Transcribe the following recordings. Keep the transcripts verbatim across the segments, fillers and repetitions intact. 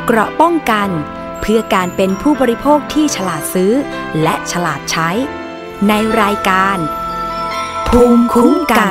เกราะป้องกันเพื่อการเป็นผู้บริโภคที่ฉลาดซื้อและฉลาดใช้ในรายการภูมิคุ้มกัน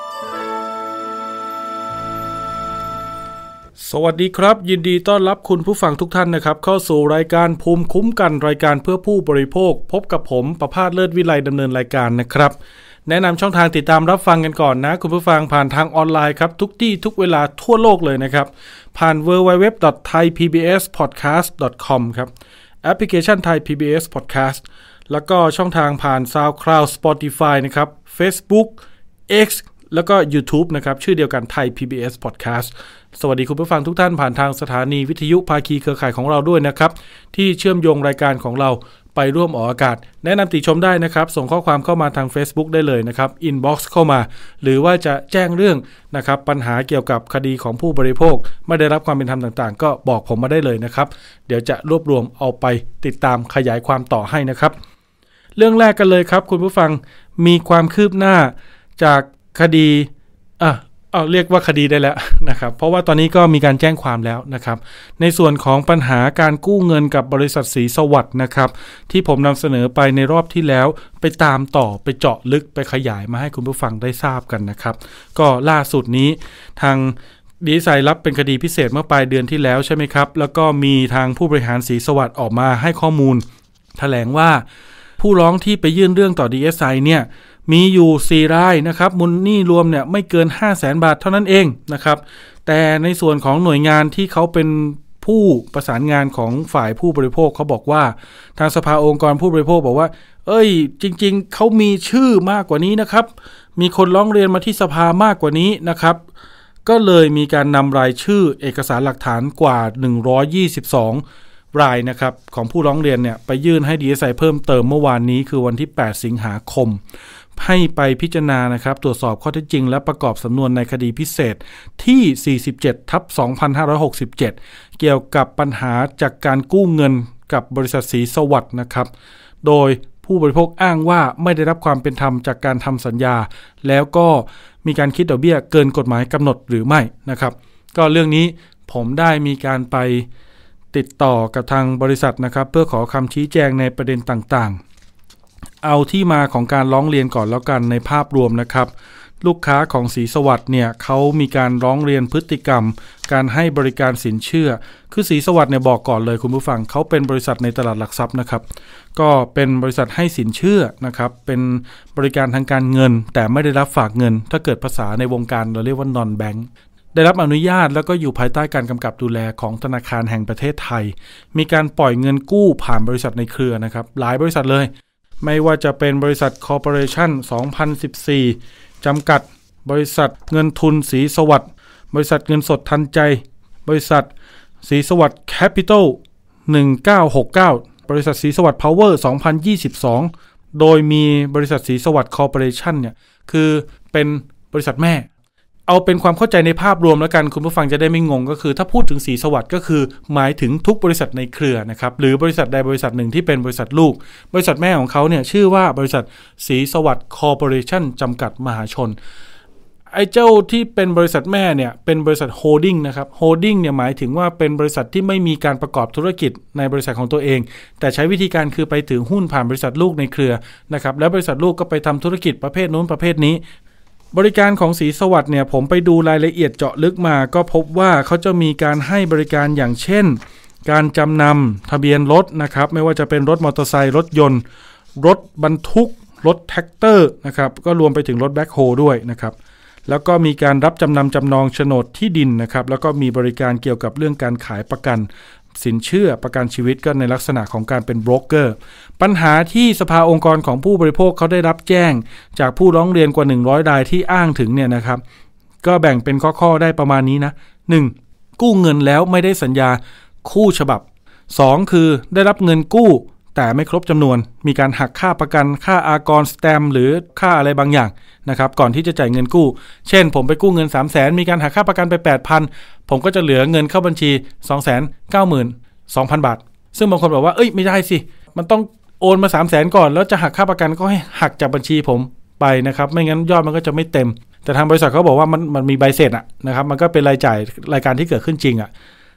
สวัสดีครับยินดีต้อนรับคุณผู้ฟังทุกท่านนะครับเข้าสู่รายการภูมิคุ้มกันรายการเพื่อผู้บริโภคพบกับผมประภาสเลิศวิไลดำเนินรายการนะครับแนะนำช่องทางติดตามรับฟังกันก่อนนะคุณผู้ฟังผ่านทางออนไลน์ครับทุกที่ทุกเวลาทั่วโลกเลยนะครับผ่าน ดับเบิลยู ดับเบิลยู ดับเบิลยู ดอท ไทย พี บี เอส พอดแคสต์ ดอท คอม ครับแอปพลิเคชัน Thai พี บี เอส Podcast แล้วก็ช่องทางผ่าน SoundCloud Spotify นะครับ Facebook X แล้วก็ YouTube นะครับชื่อเดียวกัน Thai พี บี เอส Podcast สวัสดีคุณผู้ฟังทุกท่านผ่านทางสถานีวิทยุภาคีเครือข่ายของเราด้วยนะครับที่เชื่อมโยงรายการของเราไปร่วมออกอากาศแนะนำติชมได้นะครับส่งข้อความเข้ามาทาง Facebook ได้เลยนะครับ Inbox เข้ามาหรือว่าจะแจ้งเรื่องนะครับปัญหาเกี่ยวกับคดีของผู้บริโภคไม่ได้รับความเป็นธรรมต่างๆก็บอกผมมาได้เลยนะครับเดี๋ยวจะรวบรวมเอาไปติดตามขยายความต่อให้นะครับเรื่องแรกกันเลยครับคุณผู้ฟังมีความคืบหน้าจากคดีอ่ะเอาเรียกว่าคดีได้แล้วนะครับเพราะว่าตอนนี้ก็มีการแจ้งความแล้วนะครับในส่วนของปัญหาการกู้เงินกับบริษัทศรีสวัสดิ์นะครับที่ผมนำเสนอไปในรอบที่แล้วไปตามต่อไปเจาะลึกไปขยายมาให้คุณผู้ฟังได้ทราบกันนะครับก็ล่าสุดนี้ทางดีไซน์รับเป็นคดีพิเศษเมื่อปลายเดือนที่แล้วใช่ไหมครับแล้วก็มีทางผู้บริหารศรีสวัสดิ์ออกมาให้ข้อมูลแถลงว่าผู้ร้องที่ไปยื่นเรื่องต่อ ดี เอส ไอ เนี่ยมีอยู่สี่รายนะครับมูลหนี้รวมเนี่ยไม่เกิน ห้าแสน บาทเท่านั้นเองนะครับแต่ในส่วนของหน่วยงานที่เขาเป็นผู้ประสานงานของฝ่ายผู้บริโภคเขาบอกว่าทางสภาองค์กรผู้บริโภคบอกว่าเอ้ยจริงๆเขามีชื่อมากกว่านี้นะครับมีคนร้องเรียนมาที่สภามากกว่านี้นะครับก็เลยมีการนำรายชื่อเอกสารหลักฐานกว่าหนึ่งร้อยยี่สิบสองรายนะครับของผู้ร้องเรียนเนี่ยไปยื่นให้ ดี เอส ไอ เพิ่มเติมเมื่อวานนี้คือวันที่แปดสิงหาคมให้ไปพิจารณานะครับตรวจสอบข้อเท็จจริงและประกอบสำนวนในคดีพิเศษที่ สี่สิบเจ็ดทับสองพันห้าร้อยหกสิบเจ็ด เกี่ยวกับปัญหาจากการกู้เงินกับบริษัทศรีสวัสดิ์นะครับโดยผู้บริโภคอ้างว่าไม่ได้รับความเป็นธรรมจากการทำสัญญาแล้วก็มีการคิดดอกเบี้ยเกินกฎหมายกำหนดหรือไม่นะครับก็เรื่องนี้ผมได้มีการไปติดต่อกับทางบริษัทนะครับเพื่อขอคำชี้แจงในประเด็นต่างๆเอาที่มาของการร้องเรียนก่อนแล้วกันในภาพรวมนะครับลูกค้าของศรีสวัสดิ์เนี่ยเขามีการร้องเรียนพฤติกรรมการให้บริการสินเชื่อคือศรีสวัสดิ์เนี่ยบอกก่อนเลยคุณผู้ฟังเขาเป็นบริษัทในตลาดหลักทรัพย์นะครับก็เป็นบริษัทให้สินเชื่อนะครับเป็นบริการทางการเงินแต่ไม่ได้รับฝากเงินถ้าเกิดภาษาในวงการเราเรียกว่า non bankได้รับอนุญาตแล้วก็อยู่ภายใต้การกำกับดูแลของธนาคารแห่งประเทศไทยมีการปล่อยเงินกู้ผ่านบริษัทในเครือนะครับหลายบริษัทเลยไม่ว่าจะเป็นบริษัทคอร์ปอเรชั่นสองพันสิบสี่จำกัดบริษัทเงินทุนศรีสวัสดิ์บริษัทเงินสดทันใจบริษัทศรีสวัสดิ์แคปิตอลหนึ่งเก้าหกเก้าบริษัทศรีสวัสดิ์พาวเวอร์สองพันยี่สิบสองโดยมีบริษัทศรีสวัสดิ์คอร์ปอเรชั่นเนี่ยคือเป็นบริษัทแม่เอาเป็นความเข้าใจในภาพรวมแล้วกันคุณผู้ฟังจะได้ไม่งงก็คือถ้าพูดถึงศรีสวัสดิ์ก็คือหมายถึงทุกบริษัทในเครือนะครับหรือบริษัทใดบริษัทหนึ่งที่เป็นบริษัทลูกบริษัทแม่ของเขาเนี่ยชื่อว่าบริษัทศรีสวัสดิ์คอร์ปอเรชั่นจำกัดมหาชนไอ้เจ้าที่เป็นบริษัทแม่เนี่ยเป็นบริษัทโฮลดิ้งนะครับโฮลดิ้งเนี่ยหมายถึงว่าเป็นบริษัทที่ไม่มีการประกอบธุรกิจในบริษัทของตัวเองแต่ใช้วิธีการคือไปถือหุ้นผ่านบริษัทลูกในเครือนะครับแล้วบริษัทลูกก็ไปทำธุรกิจประเภทนู้นประเภทนี้บริการของศรีสวัสดิ์เนี่ยผมไปดูรายละเอียดเจาะลึกมาก็พบว่าเขาจะมีการให้บริการอย่างเช่นการจำนำทะเบียนรถนะครับไม่ว่าจะเป็นรถมอเตอร์ไซค์รถยนต์รถบรรทุกรถแท็กเตอร์นะครับก็รวมไปถึงรถแบ็คโฮด้วยนะครับแล้วก็มีการรับจำนำจำนองโฉนดที่ดินนะครับแล้วก็มีบริการเกี่ยวกับเรื่องการขายประกันสินเชื่อประกันชีวิตก็ในลักษณะของการเป็นโบรกเกอร์ปัญหาที่สภาองค์กรของผู้บริโภคเขาได้รับแจ้งจากผู้ร้องเรียนกว่าหนึ่งร้อยรายที่อ้างถึงเนี่ยนะครับก็แบ่งเป็นข้อๆได้ประมาณนี้นะหนึ่งกู้เงินแล้วไม่ได้สัญญาคู่ฉบับสองคือได้รับเงินกู้แต่ไม่ครบจำนวนมีการหักค่าประกันค่าอากรสแตมป์หรือค่าอะไรบางอย่างนะครับก่อนที่จะจ่ายเงินกู้เช่นผมไปกู้เงิน สามแสน มีการหักค่าประกันไป แปดพัน ผมก็จะเหลือเงินเข้าบัญชี สองแสนเก้าหมื่นสองพัน บาทซึ่งบางคนบอกว่าเอ้ยไม่ได้สิมันต้องโอนมา สามแสน ก่อนแล้วจะหักค่าประกันก็ให้หักจากบัญชีผมไปนะครับไม่งั้นยอดมันก็จะไม่เต็มแต่ทางบริษัทเขาบอกว่ามันมันมีใบเสร็จอะนะครับมันก็เป็นรายจ่ายรายการที่เกิดขึ้นจริงอะ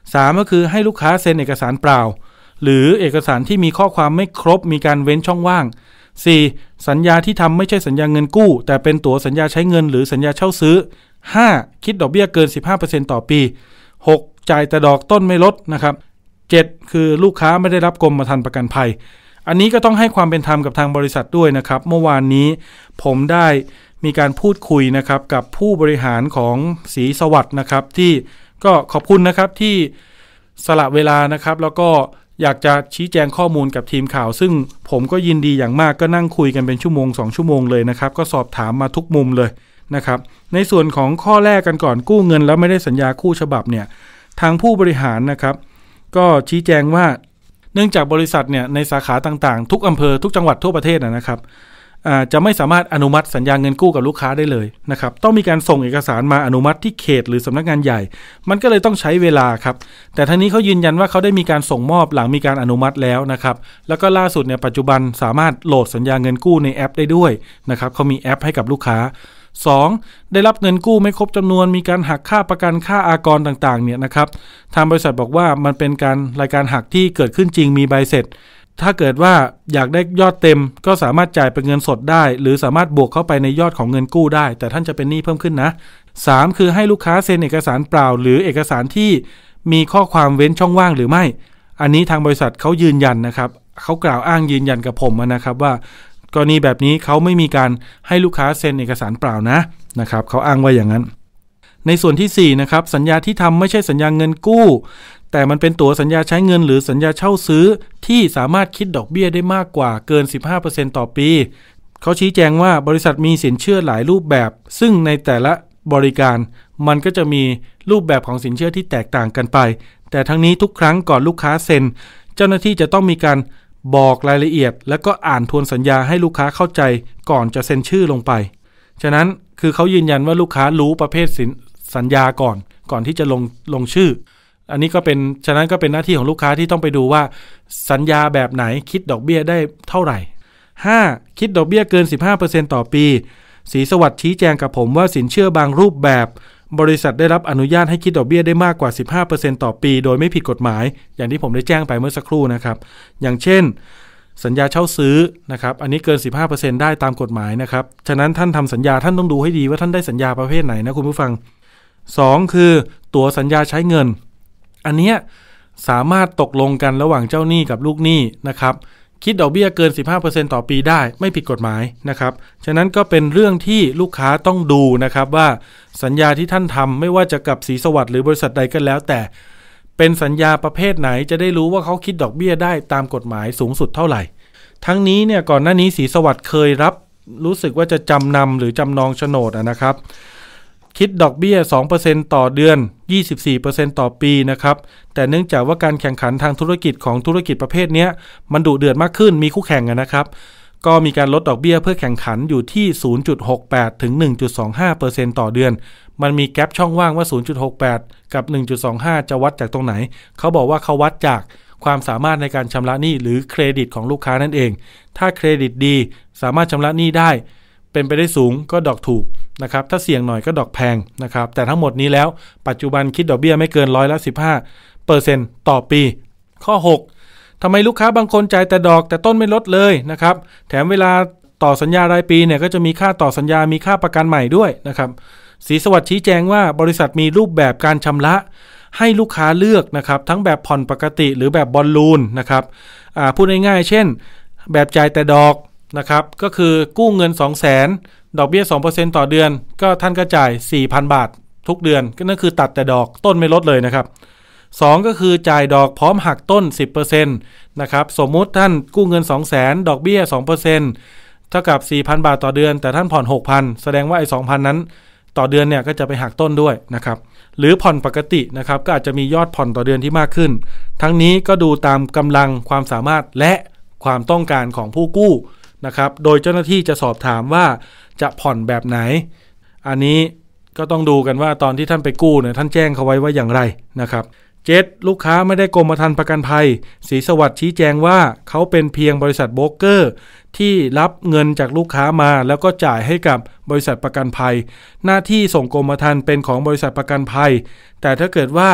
สามก็คือให้ลูกค้าเซ็นเอกสารเปล่าหรือเอกสารที่มีข้อความไม่ครบมีการเว้นช่องว่างสี่สัญญาที่ทำไม่ใช่สัญญาเงินกู้แต่เป็นตั๋วสัญญาใช้เงินหรือสัญญาเช่าซื้อห้าคิดดอกเบี้ยเกิน สิบห้าเปอร์เซ็นต์ ต่อปีหกจ่ายแต่ดอกต้นไม่ลดนะครับเจ็ดคือลูกค้าไม่ได้รับกรมธรรม์ประกันภัยอันนี้ก็ต้องให้ความเป็นธรรมกับทางบริษัทด้วยนะครับเมื่อวานนี้ผมได้มีการพูดคุยนะครับกับผู้บริหารของศรีสวัสดิ์นะครับที่ก็ขอบคุณนะครับที่สละเวลานะครับแล้วก็อยากจะชี้แจงข้อมูลกับทีมข่าวซึ่งผมก็ยินดีอย่างมากก็นั่งคุยกันเป็นชั่วโมงสองชั่วโมงเลยนะครับก็สอบถามมาทุกมุมเลยนะครับในส่วนของข้อแรกกันก่อนกู้เงินแล้วไม่ได้สัญญาคู่ฉบับเนี่ยทางผู้บริหารนะครับก็ชี้แจงว่าเนื่องจากบริษัทเนี่ยในสาขาต่างๆทุกอำเภอทุกจังหวัดทั่วประเทศนะครับจะไม่สามารถอนุมัติสัญญาเงินกู้กับลูกค้าได้เลยนะครับต้องมีการส่งเอกสารมาอนุมัติที่เขตหรือสำนักงานใหญ่มันก็เลยต้องใช้เวลาครับแต่ทั้งนี้เขายืนยันว่าเขาได้มีการส่งมอบหลังมีการอนุมัติแล้วนะครับแล้วก็ล่าสุดเนี่ยปัจจุบันสามารถโหลดสัญญาเงินกู้ในแอปได้ด้วยนะครับเขามีแอปให้กับลูกค้าสองได้รับเงินกู้ไม่ครบจำนวนมีการหักค่าประกันค่าอากรต่างๆเนี่ยนะครับทางบริษัทบอกว่ามันเป็นการรายการหักที่เกิดขึ้นจริงมีใบเสร็จถ้าเกิดว่าอยากได้ยอดเต็มก็สามารถจ่ายเป็นเงินสดได้หรือสามารถบวกเข้าไปในยอดของเงินกู้ได้แต่ท่านจะเป็นหนี้เพิ่มขึ้นนะสามคือให้ลูกค้าเซ็นเอกสารเปล่าหรือเอกสารที่มีข้อความเว้นช่องว่างหรือไม่อันนี้ทางบริษัทเขายืนยันนะครับเขากล่าวอ้างยืนยันกับผมนะครับว่ากรณีแบบนี้เขาไม่มีการให้ลูกค้าเซ็นเอกสารเปล่านะนะครับเขาอ้างว่าอย่างนั้นในส่วนที่สี่นะครับสัญญาที่ทำไม่ใช่สัญญาเงินกู้แต่มันเป็นตั๋วสัญญาใช้เงินหรือสัญญาเช่าซื้อที่สามารถคิดดอกเบี้ยได้มากกว่าเกิน สิบห้าเปอร์เซ็นต์ ต่อปีเขาชี้แจงว่าบริษัทมีสินเชื่อหลายรูปแบบซึ่งในแต่ละบริการมันก็จะมีรูปแบบของสินเชื่อที่แตกต่างกันไปแต่ทั้งนี้ทุกครั้งก่อนลูกค้าเซ็นเจ้าหน้าที่จะต้องมีการบอกรายละเอียดแล้วก็อ่านทวนสัญญาให้ลูกค้าเข้าใจก่อนจะเซ็นชื่อลงไปฉะนั้นคือเขายืนยันว่าลูกค้ารู้ประเภทสินสัญญาก่อนก่อนที่จะลงลงชื่ออันนี้ก็เป็นฉะนั้นก็เป็นหน้าที่ของลูกค้าที่ต้องไปดูว่าสัญญาแบบไหนคิดดอกเบี้ยได้เท่าไหร่ห้าคิดดอกเบี้ยเกิน สิบห้าเปอร์เซ็นต์ ต่อปีศรีสวัสดิ์ชี้แจงกับผมว่าสินเชื่อบางรูปแบบบริษัทได้รับอนุญาตให้คิดดอกเบี้ยได้มากกว่า สิบห้าเปอร์เซ็นต์ ต่อปีโดยไม่ผิดกฎหมายอย่างที่ผมได้แจ้งไปเมื่อสักครู่นะครับอย่างเช่นสัญญาเช่าซื้อนะครับอันนี้เกิน สิบห้าเปอร์เซ็นต์ ได้ตามกฎหมายนะครับฉะนั้นท่านทำสัญญาท่านต้องดูให้ดีว่าท่านได้สัญญาประเภทไหนนะคุณผู้ฟังสองคือตั๋วสัญญาใช้เงินอันนี้สามารถตกลงกันระหว่างเจ้าหนี้กับลูกหนี้นะครับคิดดอกเบี้ยเกิน สิบห้าเปอร์เซ็นต์ ต่อปีได้ไม่ผิดกฎหมายนะครับฉะนั้นก็เป็นเรื่องที่ลูกค้าต้องดูนะครับว่าสัญญาที่ท่านทำไม่ว่าจะกับศรีสวัสดิ์หรือบริษัทใดก็แล้วแต่เป็นสัญญาประเภทไหนจะได้รู้ว่าเขาคิดดอกเบี้ยได้ตามกฎหมายสูงสุดเท่าไหร่ทั้งนี้เนี่ยก่อนหน้านี้ศรีสวัสดิ์เคยรับรู้สึกว่าจะจำนำหรือจำนองโฉนดนะครับคิดดอกเบี้ย สองเปอร์เซ็นต์ ต่อเดือน ยี่สิบสี่เปอร์เซ็นต์ ต่อปีนะครับแต่เนื่องจากว่าการแข่งขันทางธุรกิจของธุรกิจประเภทนี้มันดุเดือดมากขึ้นมีคู่แข่งนะครับก็มีการลดดอกเบี้ยเพื่อแข่งขันอยู่ที่ ศูนย์จุดหกแปด ถึง หนึ่งจุดสองห้าเปอร์เซ็นต์ ต่อเดือนมันมีแกปช่องว่างว่า ศูนย์จุดหกแปด กับ หนึ่งจุดสองห้า จะวัดจากตรงไหนเขาบอกว่าเขาวัดจากความสามารถในการชำระหนี้หรือเครดิตของลูกค้านั่นเองถ้าเครดิตดีสามารถชำระหนี้ได้เป็นไปได้สูงก็ดอกถูกนะครับถ้าเสี่ยงหน่อยก็ดอกแพงนะครับแต่ทั้งหมดนี้แล้วปัจจุบันคิดดอกเบี้ยไม่เกินร้อยละสิบห้าเปอร์เซ็นต์ ต่อปีข้อหกทำไมลูกค้าบางคนจ่ายแต่ดอกแต่ต้นไม่ลดเลยนะครับแถมเวลาต่อสัญญารายปีเนี่ยก็จะมีค่าต่อสัญญามีค่าประกันใหม่ด้วยนะครับศรีสวัสดิ์ชี้แจงว่าบริษัทมีรูปแบบการชำระให้ลูกค้าเลือกนะครับทั้งแบบผ่อนปกติหรือแบบบอลลูนนะครับอ่าพูดง่ายๆเช่นแบบจ่ายแต่ดอกนะครับก็คือกู้เงิน สองแสน ดอกเบี้ย สองเปอร์เซ็นต์ ต่อเดือนก็ท่านก็จ่าย สี่พัน บาททุกเดือนก็นั่นคือตัดแต่ดอกต้นไม่ลดเลยนะครับสองก็คือจ่ายดอกพร้อมหักต้น สิบเปอร์เซ็นต์ นะครับสมมุติท่านกู้เงิน สองแสน ดอกเบี้ย สองเปอร์เซ็นต์ เท่ากับ สี่พัน บาทต่อเดือนแต่ท่านผ่อน หกพัน แสดงว่าไอ้ สองพัน นั้นต่อเดือนเนี่ยก็จะไปหักต้นด้วยนะครับหรือผ่อนปกตินะครับก็อาจจะมียอดผ่อนต่อเดือนที่มากขึ้นทั้งนี้ก็ดูตามกำลังความสามารถและความต้องการของผู้กู้นะครับโดยเจ้าหน้าที่จะสอบถามว่าจะผ่อนแบบไหนอันนี้ก็ต้องดูกันว่าตอนที่ท่านไปกู้เนี่ยท่านแจ้งเขาไว้ว่าอย่างไรนะครับเจ็ดลูกค้าไม่ได้กรมธรรม์ประกันภัยศรีสวัสดิ์ชี้แจงว่าเขาเป็นเพียงบริษัทโบรกเกอร์ที่รับเงินจากลูกค้ามาแล้วก็จ่ายให้กับบริษัทประกันภัยหน้าที่ส่งกรมธรรม์เป็นของบริษัทประกันภัยแต่ถ้าเกิดว่า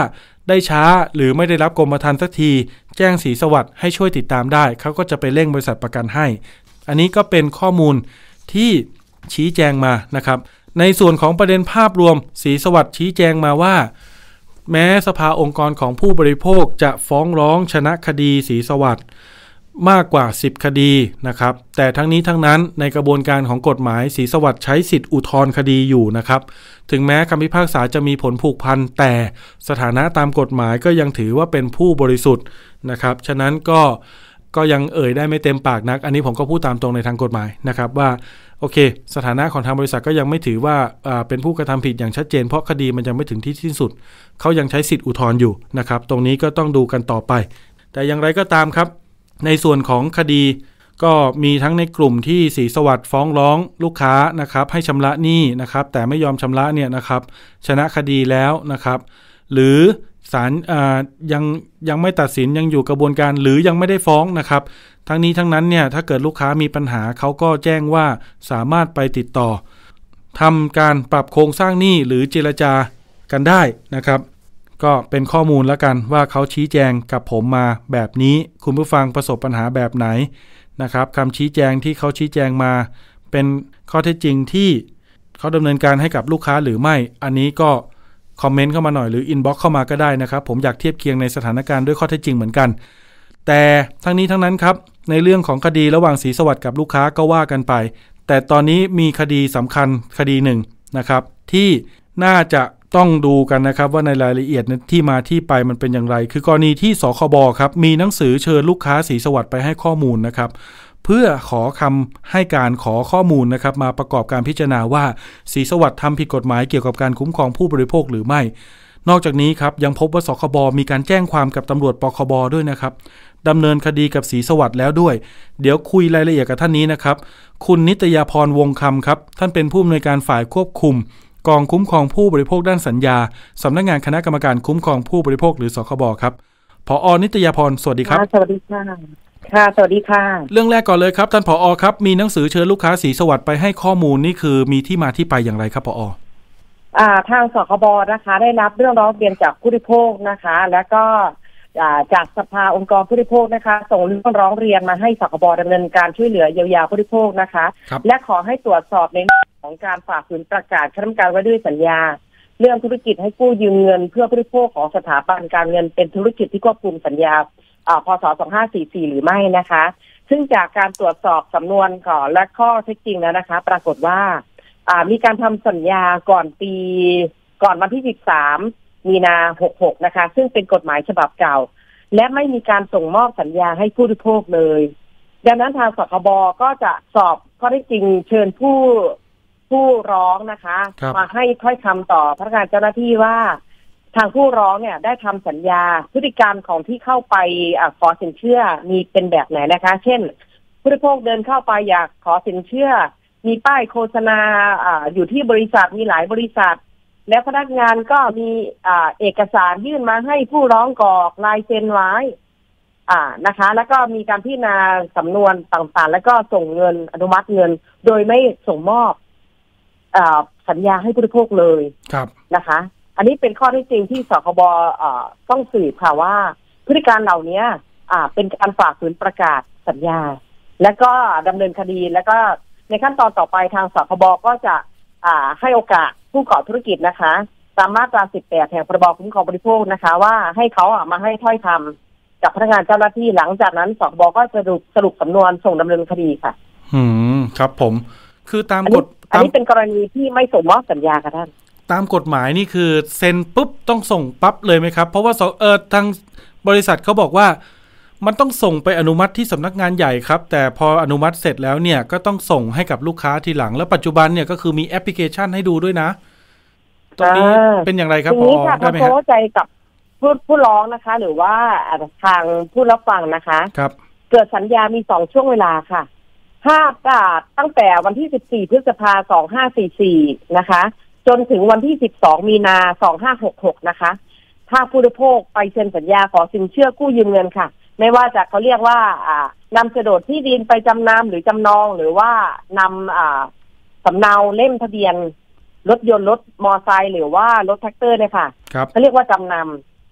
ได้ช้าหรือไม่ได้รับกรมธรรม์สักทีแจ้งศรีสวัสดิ์ให้ช่วยติดตามได้เขาก็จะไปเร่งบริษัทประกันให้อันนี้ก็เป็นข้อมูลที่ชี้แจงมานะครับในส่วนของประเด็นภาพรวมศรีสวัสดิ์ชี้แจงมาว่าแม้สภาองค์กรของผู้บริโภคจะฟ้องร้องชนะคดีศรีสวัสดิ์มากกว่าสิบคดีนะครับแต่ทั้งนี้ทั้งนั้นในกระบวนการของกฎหมายศรีสวัสดิ์ใช้สิทธิอุทธรณ์คดีอยู่นะครับถึงแม้คำพิพากษาจะมีผลผูกพันแต่สถานะตามกฎหมายก็ยังถือว่าเป็นผู้บริสุทธิ์นะครับฉะนั้นก็ก็ยังเอ่ยได้ไม่เต็มปากนักอันนี้ผมก็พูดตามตรงในทางกฎหมายนะครับว่าโอเคสถานะของทางบริษัทก็ยังไม่ถือว่าเป็นผู้กระทำผิดอย่างชัดเจนเพราะคดีมันยังไม่ถึงที่สิ้นสุดเขายังใช้สิทธิอุทธรณ์อยู่นะครับตรงนี้ก็ต้องดูกันต่อไปแต่อย่างไรก็ตามครับในส่วนของคดีก็มีทั้งในกลุ่มที่ศรีสวัสดิ์ฟ้องร้องลูกค้านะครับให้ชำระหนี้นะครับแต่ไม่ยอมชำระเนี่ยนะครับชนะคดีแล้วนะครับหรือศาลยังยังไม่ตัดสินยังอยู่กระบวนการหรือยังไม่ได้ฟ้องนะครับทั้งนี้ทั้งนั้นเนี่ยถ้าเกิดลูกค้ามีปัญหาเขาก็แจ้งว่าสามารถไปติดต่อทำการปรับโครงสร้างหนี้หรือเจรจากันได้นะครับก็เป็นข้อมูลแล้วกันว่าเขาชี้แจงกับผมมาแบบนี้คุณผู้ฟังประสบปัญหาแบบไหนนะครับคำชี้แจงที่เขาชี้แจงมาเป็นข้อเท็จจริงที่เขาดำเนินการให้กับลูกค้าหรือไม่อันนี้ก็คอมเมนต์เข้ามาหน่อยหรืออินบ็อกซ์เข้ามาก็ได้นะครับผมอยากเทียบเคียงในสถานการณ์ด้วยข้อเท็จจริงเหมือนกันแต่ทั้งนี้ทั้งนั้นครับในเรื่องของคดีระหว่างศรีสวัสดิ์กับลูกค้าก็ว่ากันไปแต่ตอนนี้มีคดีสำคัญคดีหนึ่งนะครับที่น่าจะต้องดูกันนะครับว่าในรายละเอียดที่มาที่ไปมันเป็นอย่างไรคือกรณีที่สคบครับมีหนังสือเชิญลูกค้าศรีสวัสดิ์ไปให้ข้อมูลนะครับเพื่อขอคำให้การขอข้อมูลนะครับมาประกอบการพิจารณาว่าศรีสวัสดิ์ทำผิดกฎหมายเกี่ยวกับการคุ้มครองผู้บริโภคหรือไม่นอกจากนี้ครับยังพบว่าสคบมีการแจ้งความกับตำรวจปคบด้วยนะครับดำเนินคดีกับศรีสวัสดิ์แล้วด้วยเดี๋ยวคุยรายละเอียดกับท่านนี้นะครับคุณนิตยาพรวงคำครับท่านเป็นผู้อำนวยการฝ่ายควบคุมกองคุ้มครองผู้บริโภคด้านสัญญาสำนักงานคณะกรรมการคุ้มครองผู้บริโภคหรือสคบครับผอ.นิตยาพรสวัสดีครับสวัสดีค่ะค่ะสวัสดีค่ะเรื่องแรกก่อนเลยครับท่านผอ.ครับมีหนังสือเชิญลูกค้าศรีสวัสดิ์ไปให้ข้อมูลนี่คือมีที่มาที่ไปอย่างไรครับผอ. อ่าทางสคบนะคะได้รับเรื่องร้องเรียนจากผู้บริโภคนะคะแล้วก็จากสภาองค์กรผู้บริโภคนะคะส่งเรื่องร้องเรียนมาให้สคบดำเนินการช่วยเหลือเยียวยาผู้บริโภคนะคะและขอให้ตรวจสอบในเรื่องของการฝ่าฝืนประกาศคณะกรรมการว่าด้วยสัญญาเรื่องธุรกิจให้กู้ยืมเงินเพื่อผู้บริโภคของสถาบันการเงินเป็นธุรกิจที่ควบคุมสัญญาพศสองพันห้าร้อยสี่สิบสี่หรือไม่นะคะซึ่งจากการตรวจสอบสำนวนก่อนและข้อเท็จจริงแล้วนะคะปรากฏว่ามีการทำสัญญาก่อนปีก่อนวันที่สิบสามมีนาหกหกนะคะซึ่งเป็นกฎหมายฉบับเก่าและไม่มีการส่งมอบสัญญาให้ผู้บริโภคเลยดังนั้นทางสคบก็จะสอบข้อเท็จจริงเชิญผู้ผู้ร้องนะคะมาให้ถ้อยคำต่อพนักงานเจ้าหน้าที่ว่าทางผู้ร้องเนี่ยได้ทำสัญญาพฤติกรรมของที่เข้าไปขอสินเชื่อมีเป็นแบบไหนนะคะเช่นผู้บริโภคเดินเข้าไปอยากขอสินเชื่อมีป้ายโฆษณา อ, อยู่ที่บริษัทมีหลายบริษัทแล้วพนักงานก็มีเอกสารยื่นมาให้ผู้ร้องกรอกลายเซ็นไว้อ่านะคะแล้วก็มีการพิจารณาสำนวนต่างๆแล้วก็ส่งเงินอนุมัติเงินโดยไม่ส่งมอบอ่าสัญญาให้ผู้บริโภคเลยครับนะคะอันนี้เป็นข้อที่จริงที่สคบอ่าต้องสืบค่ะว่าพฤติการเหล่านี้อ่าเป็นการฝ่าฝืนประกาศสัญญาแล้วก็ดำเนินคดีแล้วก็ในขั้นตอนต่อไปทางสคบก็จะอ่าให้โอกาสผู้ก่อธุรกิจนะคะตามมาตราสิบแปดแห่งพรบคุ้มครองบริโภคนะคะว่าให้เขาอ่ะมาให้ถ้อยคำกับพนักงานเจ้าหน้าที่หลังจากนั้นสคบก็สรุปสรุปสำนวนส่งดำเนินคดีค่ะอืมครับผมคือตามกฎอันนี้เป็นกรณีที่ไม่ส่งมอบสัญญาค่ะท่านตามกฎหมายนี่คือเซ็นปุ๊บต้องส่งปั๊บเลยไหมครับเพราะว่าเออทางบริษัทเขาบอกว่ามันต้องส่งไปอนุมัติที่สำนักงานใหญ่ครับแต่พออนุมัติเสร็จแล้วเนี่ยก็ต้องส่งให้กับลูกค้าทีหลังแล้วปัจจุบันเนี่ยก็คือมีแอปพลิเคชันให้ดูด้วยนะตรงนี้เป็นอย่างไรครับพอได้ไหมครับเข้าใจกับผู้ผู้ร้องนะคะหรือว่าทางผู้รับฟังนะคะครับเกิดสัญญามีสองช่วงเวลาค่ะถ้าประกาศตั้งแต่วันที่สิบสี่พฤษภาคมสองพันห้าร้อยสี่สิบสี่นะคะจนถึงวันที่สิบสองมีนาสองพันห้าร้อยหกสิบหกนะคะถ้าผู้บริโภคไปเซ็นสัญญาขอสินเชื่อกู้ยืมเงินค่ะไม่ว่าจะเขาเรียกว่าอ่านำโฉนดที่ดินไปจำนำหรือจำนองหรือว่านำอ่าสำเนาเล่มทะเบียนรถยนต์รถมอเตอร์ไซค์หรือว่ารถแท็กเตอร์เนี่ยค่ะเขาเรียกว่าจำนำ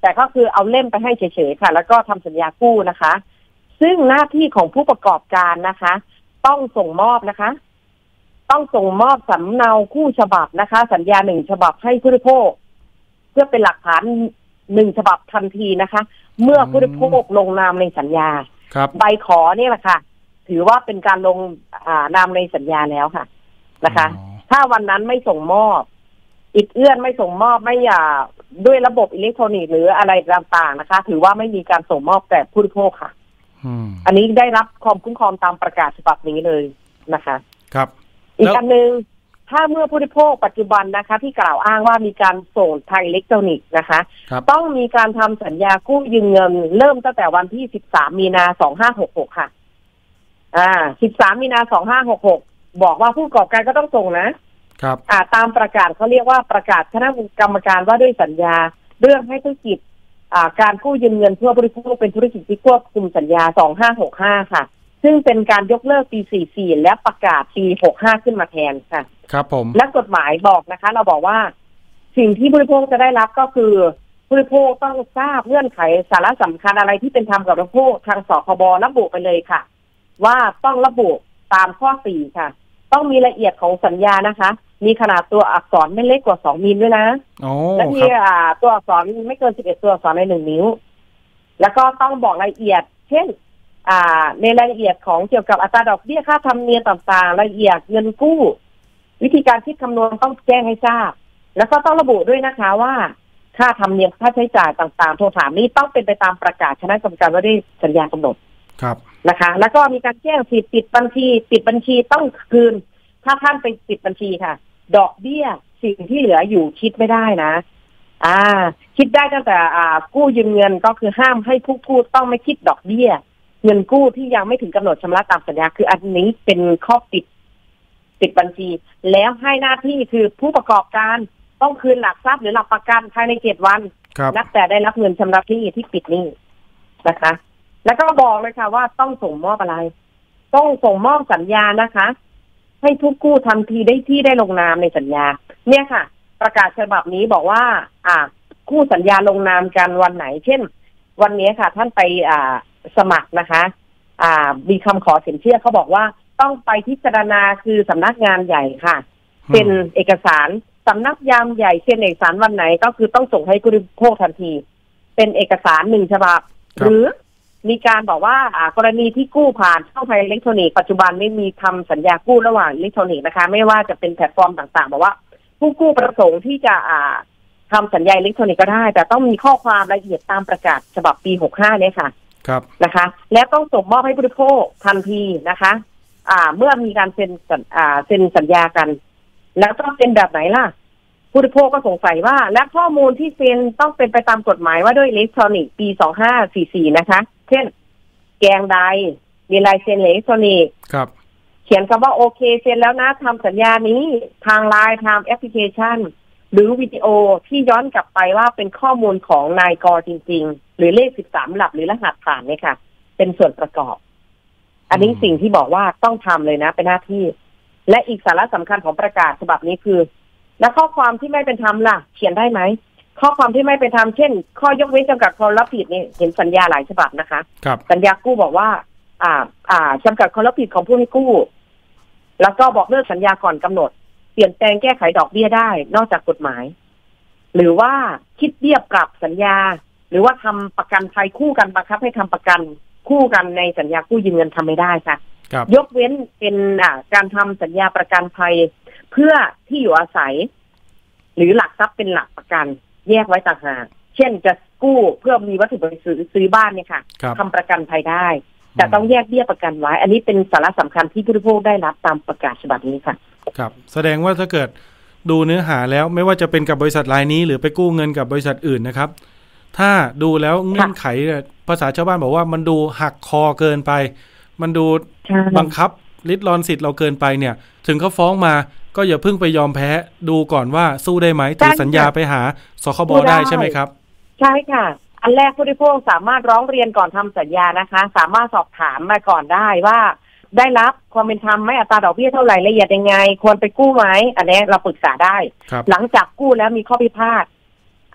แต่ก็คือเอาเล่มไปให้เฉยๆค่ะแล้วก็ทำสัญญากู้นะคะซึ่งหน้าที่ของผู้ประกอบการนะคะต้องส่งมอบนะคะต้องส่งมอบสำเนาคู่ฉบับนะคะสัญญาหนึ่งฉบับให้ผู้บริโภคเพื่อเป็นหลักฐานหนึ่งฉบับทันทีนะคะเมื่อผู้บริโภคลงนามในสัญญาใบขอเนี่ยแหละค่ะถือว่าเป็นการลงนามในสัญญาแล้วค่ะนะคะถ้าวันนั้นไม่ส่งมอบอิดเอื้อนไม่ส่งมอบไม่อย่าด้วยระบบอิเล็กทรอนิกส์หรืออะไรต่างๆนะคะถือว่าไม่มีการส่งมอบแก่ผู้บริโภคค่ะอันนี้ได้รับความคุ้มครองตามประกาศฉบับนี้เลยนะคะครับอีกอันหนึ่งถ้าเมื่อผู้บริโภคปัจจุบันนะคะที่กล่าวอ้างว่ามีการส่งทางอิเล็กทรอนิกส์นะคะต้องมีการทำสัญญากู้ยืมเงินเริ่มตั้งแต่วันที่สิบสามมีนาสองห้าหกหกค่ะอ่าสิบสามมีนาสองห้าหกหกบอกว่าผู้ประกอบการก็ต้องส่งนะครับอ่าตามประกาศเขาเรียกว่าประกาศคณะกรรมการว่าด้วยสัญญาเรื่องให้ธุรกิจอ่าการกู้ยืมเงินเพื่อบริโภคเป็นธุรกิจที่ควบคุมสัญญาสองห้าหกห้าค่ะซึ่งเป็นการยกเลิกปีสี่สิบสี่และประกาศปีหกสิบห้าขึ้นมาแทนค่ะครับผมและกฎหมายบอกนะคะเราบอกว่าสิ่งที่ผู้บริโภคจะได้รับก็คือผู้บริโภคต้องทราบเงื่อนไขสาระสำคัญอะไรที่เป็นธรรมกับผู้บริโภคทางสคบระบุไปเลยค่ะว่าต้องระบุตามข้อสี่ค่ะต้องมีละเอียดของสัญญานะคะมีขนาดตัวอักษรไม่เล็กกว่าสองมิลด้วยนะและมีอ่าตัวอักษรไม่เกินสิบเอ็ดตัวอักษรในหนึ่งนิ้วแล้วก็ต้องบอกรายละเอียดเช่นอ่าในรายละเอียดของเกี่ยวกับอัตราดอกเบี้ยค่าธรรมเนียมต่างๆรายละเอียดเงินกู้วิธีการคิดคำนวณต้องแจ้งให้ทราบแล้วก็ต้องระบุด้วยนะคะว่าค่าธรรมเนียมค่าใช้จ่ายต่างๆโทรถามนี้ต้องเป็นไปตามประกาศคณะกรรมการว่าด้วยสัญญากำหนดครับนะคะแล้วก็มีการแจ้งสิทธิ์ปิดบัญชีปิดบัญชีต้องคืนถ้าท่านไปปิดบัญชีค่ะดอกเบี้ยสิ่งที่เหลืออยู่คิดไม่ได้นะอ่าคิดได้ตั้งแต่อ่ากู้ยืมเงินก็คือห้ามให้ผู้กู้ต้องไม่คิดดอกเบี้ยเงินกู้ที่ยังไม่ถึงกำหนดชำระตามสัญญาคืออันนี้เป็นข้อปิดปิดบัญชีแล้วให้หน้าที่คือผู้ประกอบการต้องคืนหลักทรัพย์หรือหลักประกันภายในเจ็ดวันนับแต่ได้รับเงินชำระหนี้ที่ปิดหนี้นะคะแล้วก็บอกเลยค่ะว่าต้องส่งมอบอะไรต้องส่งมอบสัญญานะคะให้ผู้กู้ทันทีได้ที่ได้ลงนามในสัญญาเนี่ยค่ะประกาศฉบับนี้บอกว่าอ่าคู่สัญญาลงนามกันวันไหนเช่นวันนี้ค่ะท่านไปอ่าสมัครนะคะอ่ามีคำขอสินเชื่อเขาบอกว่าต้องไปพิจารณาคือสำนักงานใหญ่ค่ะเป็นเอกสารสำนักยามใหญ่เซ็นเอกสารวันไหนก็คือต้องส่งให้ผู้บริโภคทันทีเป็นเอกสารหนึ่งฉบับหรือมีการบอกว่าอ่ากรณีที่กู้ผ่านช่องทางอิเล็กทรอนิกส์ปัจจุบันไม่มีทำสัญญากู้ระหว่างอิเล็กทรอนิกส์นะคะไม่ว่าจะเป็นแพลตฟอร์มต่างๆบอกว่าผู้กู้ประสงค์ที่จะอ่าทำสัญญาอิเล็กทรอนิกส์ก็ได้แต่ต้องมีข้อความละเอียดตามประกาศฉบับปีหกสิบห้าเนี่ยค่ะครับนะคะแล้วต้องส่งมอบให้ผู้บริโภคทันทีนะคะอ่าเมื่อมีการเซ็นอ่าเซ็นสัญญากันแล้วต้องเป็นแบบไหนล่ะผู้บริโภคก็สงสัยว่าและข้อมูลที่เซ็นต้องเป็นไปตามกฎหมายว่าด้วยอิเล็กทรอนิกส์ปีสองห้าสี่สี่นะคะเช่นแกงใดมีลายเซ็นอิเล็กทรอนิกส์ครับเขียนคำว่าโอเคเซ็นแล้วนะทำสัญญานี้ทางไลน์ทางแอปพลิเคชันหรือวิดีโอที่ย้อนกลับไปว่าเป็นข้อมูลของนายกจริงๆหรือเลขสิบสามหลักหรือรหัสผ่านเนี่ยค่ะเป็นส่วนประกอบอันนี้สิ่งที่บอกว่าต้องทำเลยนะเป็นหน้าที่และอีกสาระสำคัญของประกาศฉบับนี้คือและข้อความที่ไม่เป็นธรรมล่ะเขียนได้ไหมข้อความที่ไม่เป็นธรรมเช่นข้อยกเว้นจำกัดความรับผิดนี่เห็นสัญญาหลายฉบับนะคะสัญญากู้บอกว่าอ่าอ่าจำกัดความรับผิดของผู้ให้กู้แล้วก็บอกเลิกสัญญาก่อนกำหนดเปลี่ยนแปลงแก้ไขดอกเบี้ยได้นอกจากกฎหมายหรือว่าคิดเบี้ยปรับสัญญาหรือว่าทำประกันภัยคู่กันบังคับให้ทำประกันคู่กันในสัญญากู้ยืมเงินทำไม่ได้ค่ะยกเว้นเป็นอ่าการทำสัญญาประกันภัยเพื่อที่อยู่อาศัยหรือหลักทรัพย์เป็นหลักประกันแยกไว้ต่างหากเช่นจะกู้เพื่อมีวัตถุประสงค์ซื้อบ้านเนี่ยค่ะทำประกันภัยได้แต่ต้องแยกเบี้ยประกันไว้อันนี้เป็นสาระสำคัญที่ผู้บริโภคได้รับตามประกาศฉบับนี้ค่ะครับแสดงว่าถ้าเกิดดูเนื้อหาแล้วไม่ว่าจะเป็นกับบริษัทรายนี้หรือไปกู้เงินกับบริษัทอื่นนะครับถ้าดูแล้วเงื่อนไขภาษาชาวบ้านบอกว่ามันดูหักคอเกินไปมันดูบังคับลิดรอนสิทธิ์เราเกินไปเนี่ยถึงเขาฟ้องมาก็อย่าเพิ่งไปยอมแพ้ดูก่อนว่าสู้ได้ไหมถือสัญญาไปหาสคบได้ใช่ไหมครับใช่ค่ะอันแรกผู้บริโภคสามารถร้องเรียนก่อนทำสัญญานะคะสามารถสอบถามมาก่อนได้ว่าได้รับความเป็นธรรมไหมอัตราดอกเบี้ยเท่าไหร่ละเอียดยังไงควรไปกู้ไหมอันนี้เราปรึกษาได้หลังจากกู้แล้วมีข้อพิพาท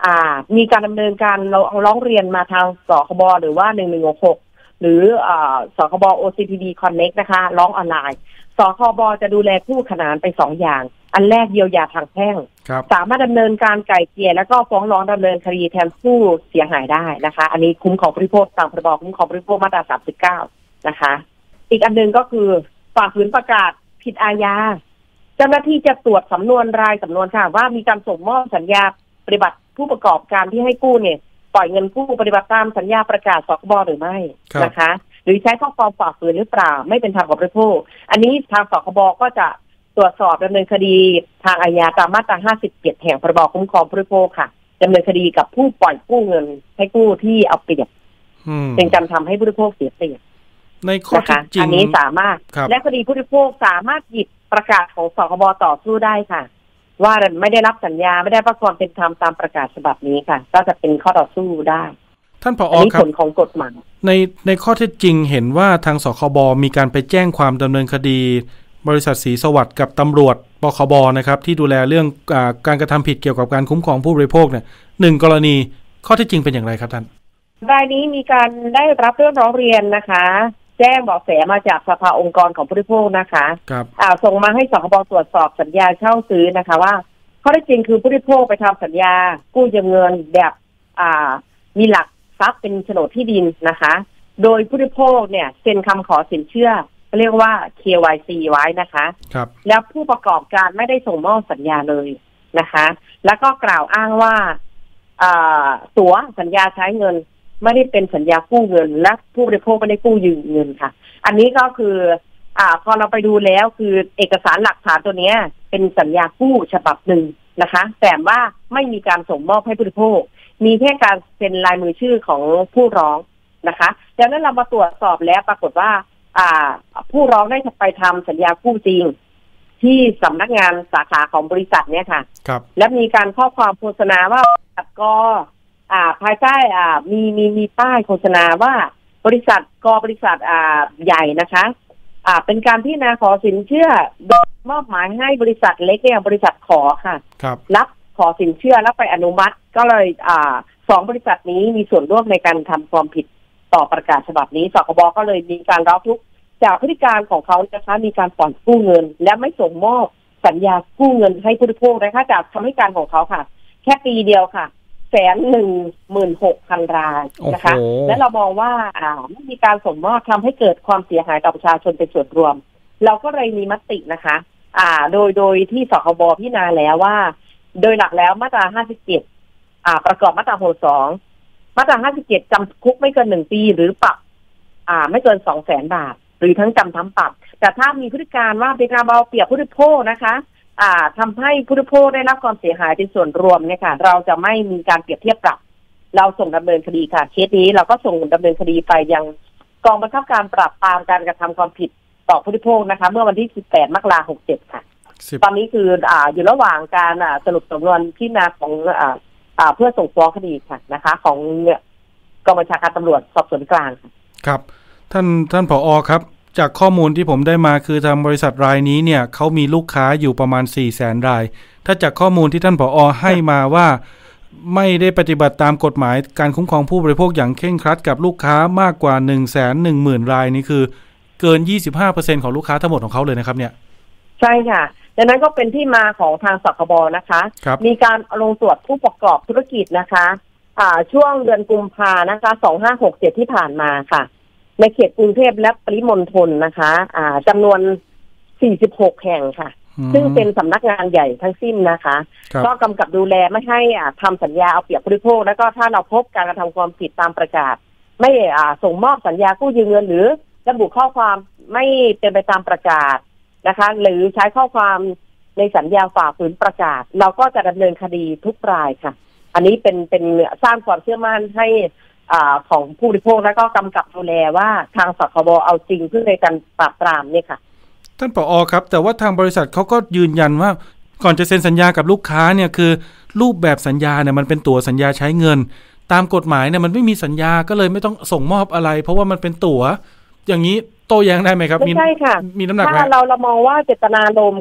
อ่ามีการดำเนินการร้องเรียนมาทางสคบหรือว่าหนึ่งหนึ่งหกหกหรืออ่าสคบ โอ ซี พี ดี Connect นะคะร้องออนไลน์สคบจะดูแลคู่ขนานไปสองอย่างอันแรกเยียวยาทางแพ่งสามารถดำเนินการไกล่เกลี่ยแล้วก็ฟ้องร้องดำเนินคดีแทนผู้เสียหายได้นะคะอันนี้คุ้มครองผู้บริโภคตามพรบคุ้มครองผู้บริโภคมาตราสามสิบเก้านะคะอีกอันหนึ่งก็คือฝ่าฝืนประกาศผิดอาญาเจ้าหน้าที่จะตรวจสำนวนรายสำนวนค่ะว่ามีการส่งมอบสัญญาปฏิบัติผู้ประกอบการที่ให้กู้เนี่ยปล่อยเงินกู้ปฏิบัติตามสัญญาประกาศสคบหรือไม่นะคะหรือใช้ข้อความฝ่าฝืนหรือเปล่าไม่เป็นธรรมกับบริโภคอันนี้ทางสคบก็จะตรวจสอบดำเนินคดีทางอาญาตามมาตราห้าสิบเจ็ดแห่งพรบคุ้มครองผู้บริโภคค่ะดำเนินคดีกับผู้ปล่อยกู้เงินให้กู้ที่เอาเปรียบจึงจำทำให้ผู้บริโภคเสียเปรียบในข้อเท็จจริงอันนี้สามารถและคดีผู้บริโภคสามารถหยิบประกาศของสคบต่อสู้ได้ค่ะว่าไม่ได้รับสัญญาไม่ได้รับความเป็นธรรมตามประกาศฉบับนี้ค่ะก็จะเป็นข้อต่อสู้ได้ท่านผอ.ครับผลของกฎหมายในในข้อเท็จจริงเห็นว่าทางสคบมีการไปแจ้งความดำเนินคดีบริษัทศรีสวัสดิ์กับตำรวจปคบนะครับที่ดูแลเรื่องอการกระทำผิดเกี่ยวกับการคุ้มครองผู้บริโภคเนี่ยหนึ่งกรณีข้อเท็จจริงเป็นอย่างไรครับท่านรายนี้มีการได้รับเรื่องร้องเรียนนะคะแจ้งเบาะแสมาจากสภาองค์กรของผู้บริโภคนะคะครับอ่าส่งมาให้สคบตรวจสอบสัญญาเช่าซื้อนะคะว่าข้อเท็จจริงคือผู้บริโภคไปทำสัญญากู้ยืมเงินแบบอ่ามีหลักทรัพย์เป็นโฉนดที่ดินนะคะโดยผู้บริโภคเนี่ยเซ็นคำขอสินเชื่อเรียกว่า เค วาย ซี ไว้นะคะครับแล้วผู้ประกอบการไม่ได้ส่งมอบสัญญาเลยนะคะแล้วก็กล่าวอ้างว่าอ่าตั๋วสัญญาใช้เงินไม่ได้เป็นสัญญากู้เงินและผู้บริโภคไม่ได้กู้ยืมเงินค่ะอันนี้ก็คืออ่าพอเราไปดูแล้วคือเอกสารหลักฐานตัวนี้เป็นสัญญากู้ฉบับหนึ่งนะคะแต่ว่าไม่มีการส่งมอบให้ผู้บริโภคมีแค่การเซ็นลายมือชื่อของผู้ร้องนะคะดังนั้นเรามาตรวจสอบแล้วปรากฏว่าอ่าผู้ร้องได้ไปทำสัญญากู้จริงที่สำนักงานสาขาของบริษัทเนี่ยค่ะครับและมีการข้อความโฆษณาว่าบริษัทกอ่าภายใต้อ่ามีมีมีป้ายโฆษณาว่าบริษัทกบริษัทอ่าใหญ่นะคะอ่าเป็นการพิจารณาขอสินเชื่อโดยมอบหมายให้บริษัทเล็กเนี่ยบริษัทขอค่ะครับรับขอสินเชื่อแล้วไปอนุมัติก็เลยอ่าสองบริษัทนี้มีส่วนร่วมในการทำความผิดต่อประกาศฉบับนี้สคบก็เลยมีการร้องทุกข์จากพฤติการของเขานะคะมีการปล่อยกู้เงินและไม่ส่งมอบสัญญากู้เงินให้ผู้บริโภคนะคะจากคำให้การของเขาค่ะแค่ปีเดียวค่ะแสนหนึ่งหมื่นหกพันรายนะคะและเรามองว่าอ่าไม่มีการส่งมอบทำให้เกิดความเสียหายต่อประชาชนเป็นส่วนรวมเราก็เลยมีมตินะคะอ่าโดยโดยที่สคบพิจารณาแล้วว่าโดยหลักแล้วมาตราห้าสิบเจ็ดอ่าประกอบมาตราหกสิบสองมาตราห้าสิบเจ็ดจำคุกไม่เกินหนึ่งปีหรือปรับอ่าไม่เกินสองแสนบาทหรือทั้งจำทั้งปรับแต่ถ้ามีพฤติการว่าเป็นการเอาเปรียบผู้บริโภคนะคะอ่าทำให้ผู้บริโภคได้รับความเสียหายเป็นส่วนรวมเนี่ยค่ะเราจะไม่มีการเปรียบเทียบปรับเราส่งดำเนินคดีค่ะเคสนี้เราก็ส่งดำเนินคดีไปยังกองบังคับการปราบปรามการกระทำความผิดต่อผู้บริโภคนะคะเมื่อวันที่สิบแปดมกราคมหกสิบเจ็ดค่ะตอนนี้คืออ่าอยู่ระหว่างการอ่าสรุปสำนวนพิจารณาของอ่าอ่าเพื่อส่งฟ้องคดีค่ะนะคะของกองบัญชาการตำรวจสอบสวนกลางค่ะครับท่านท่านผอ.ครับจากข้อมูลที่ผมได้มาคือทางบริษัทรายนี้เนี่ยเขามีลูกค้าอยู่ประมาณ สี่แสน รายถ้าจากข้อมูลที่ท่านผอ.ให้มาว่าไม่ได้ปฏิบัติตามกฎหมายการคุ้มครองผู้บริโภคอย่างเคร่งครัดกับลูกค้ามากกว่า หนึ่งแสนหนึ่งหมื่น รายนี่คือเกิน ยี่สิบห้าเปอร์เซ็นต์ ของลูกค้าทั้งหมดของเขาเลยนะครับเนี่ยใช่ค่ะดังนั้นก็เป็นที่มาของทางสคบนะคะมีการลงตรวจผู้ประกอบธุรกิจนะคะอ่าช่วงเดือนกุมภานะคะสองห้าหกเจ็ดที่ผ่านมาค่ะในเขตกรุงเทพและปริมณฑลนะคะอ่าจำนวนสี่สิบหกแห่งค่ะซึ่งเป็นสำนักงานใหญ่ทั้งสิ้นนะคะก็กำกับดูแลไม่ให้อ่าทำสัญญาเอาเปรียบผู้บริโภคแล้วก็ถ้าเราพบการกระทำความผิดตามประกาศไม่อ่าส่งมอบสัญญากู้ยืมเงินหรือระบุข้อความไม่เป็นไปตามประกาศนะคะหรือใช้ข้อความในสัญญาฝ่าฝืนประกาศเราก็จะดำเนินคดีทุกรายค่ะอันนี้เป็นเป็นสร้างความเชื่อมั่นให้อ่าของผู้บริโภคแล้วก็กำกับดูแลว่าทางสคบเอาจริงเพื่อในการปราบปรามเนี่ยค่ะท่านผอ.ครับแต่ว่าทางบริษัทเขาก็ยืนยันว่าก่อนจะเซ็นสัญญากับลูกค้าเนี่ยคือรูปแบบสัญญาเนี่ยมันเป็นตั๋วสัญญาใช้เงินตามกฎหมายเนี่ยมันไม่มีสัญญาก็เลยไม่ต้องส่งมอบอะไรเพราะว่ามันเป็นตั๋วอย่างนี้โต้แย้งได้ไหมครับไม่ใช่ค่ะมีน้ำหนักไหมถ้าเราเรามองว่าเจตนารมณ์ค่ะ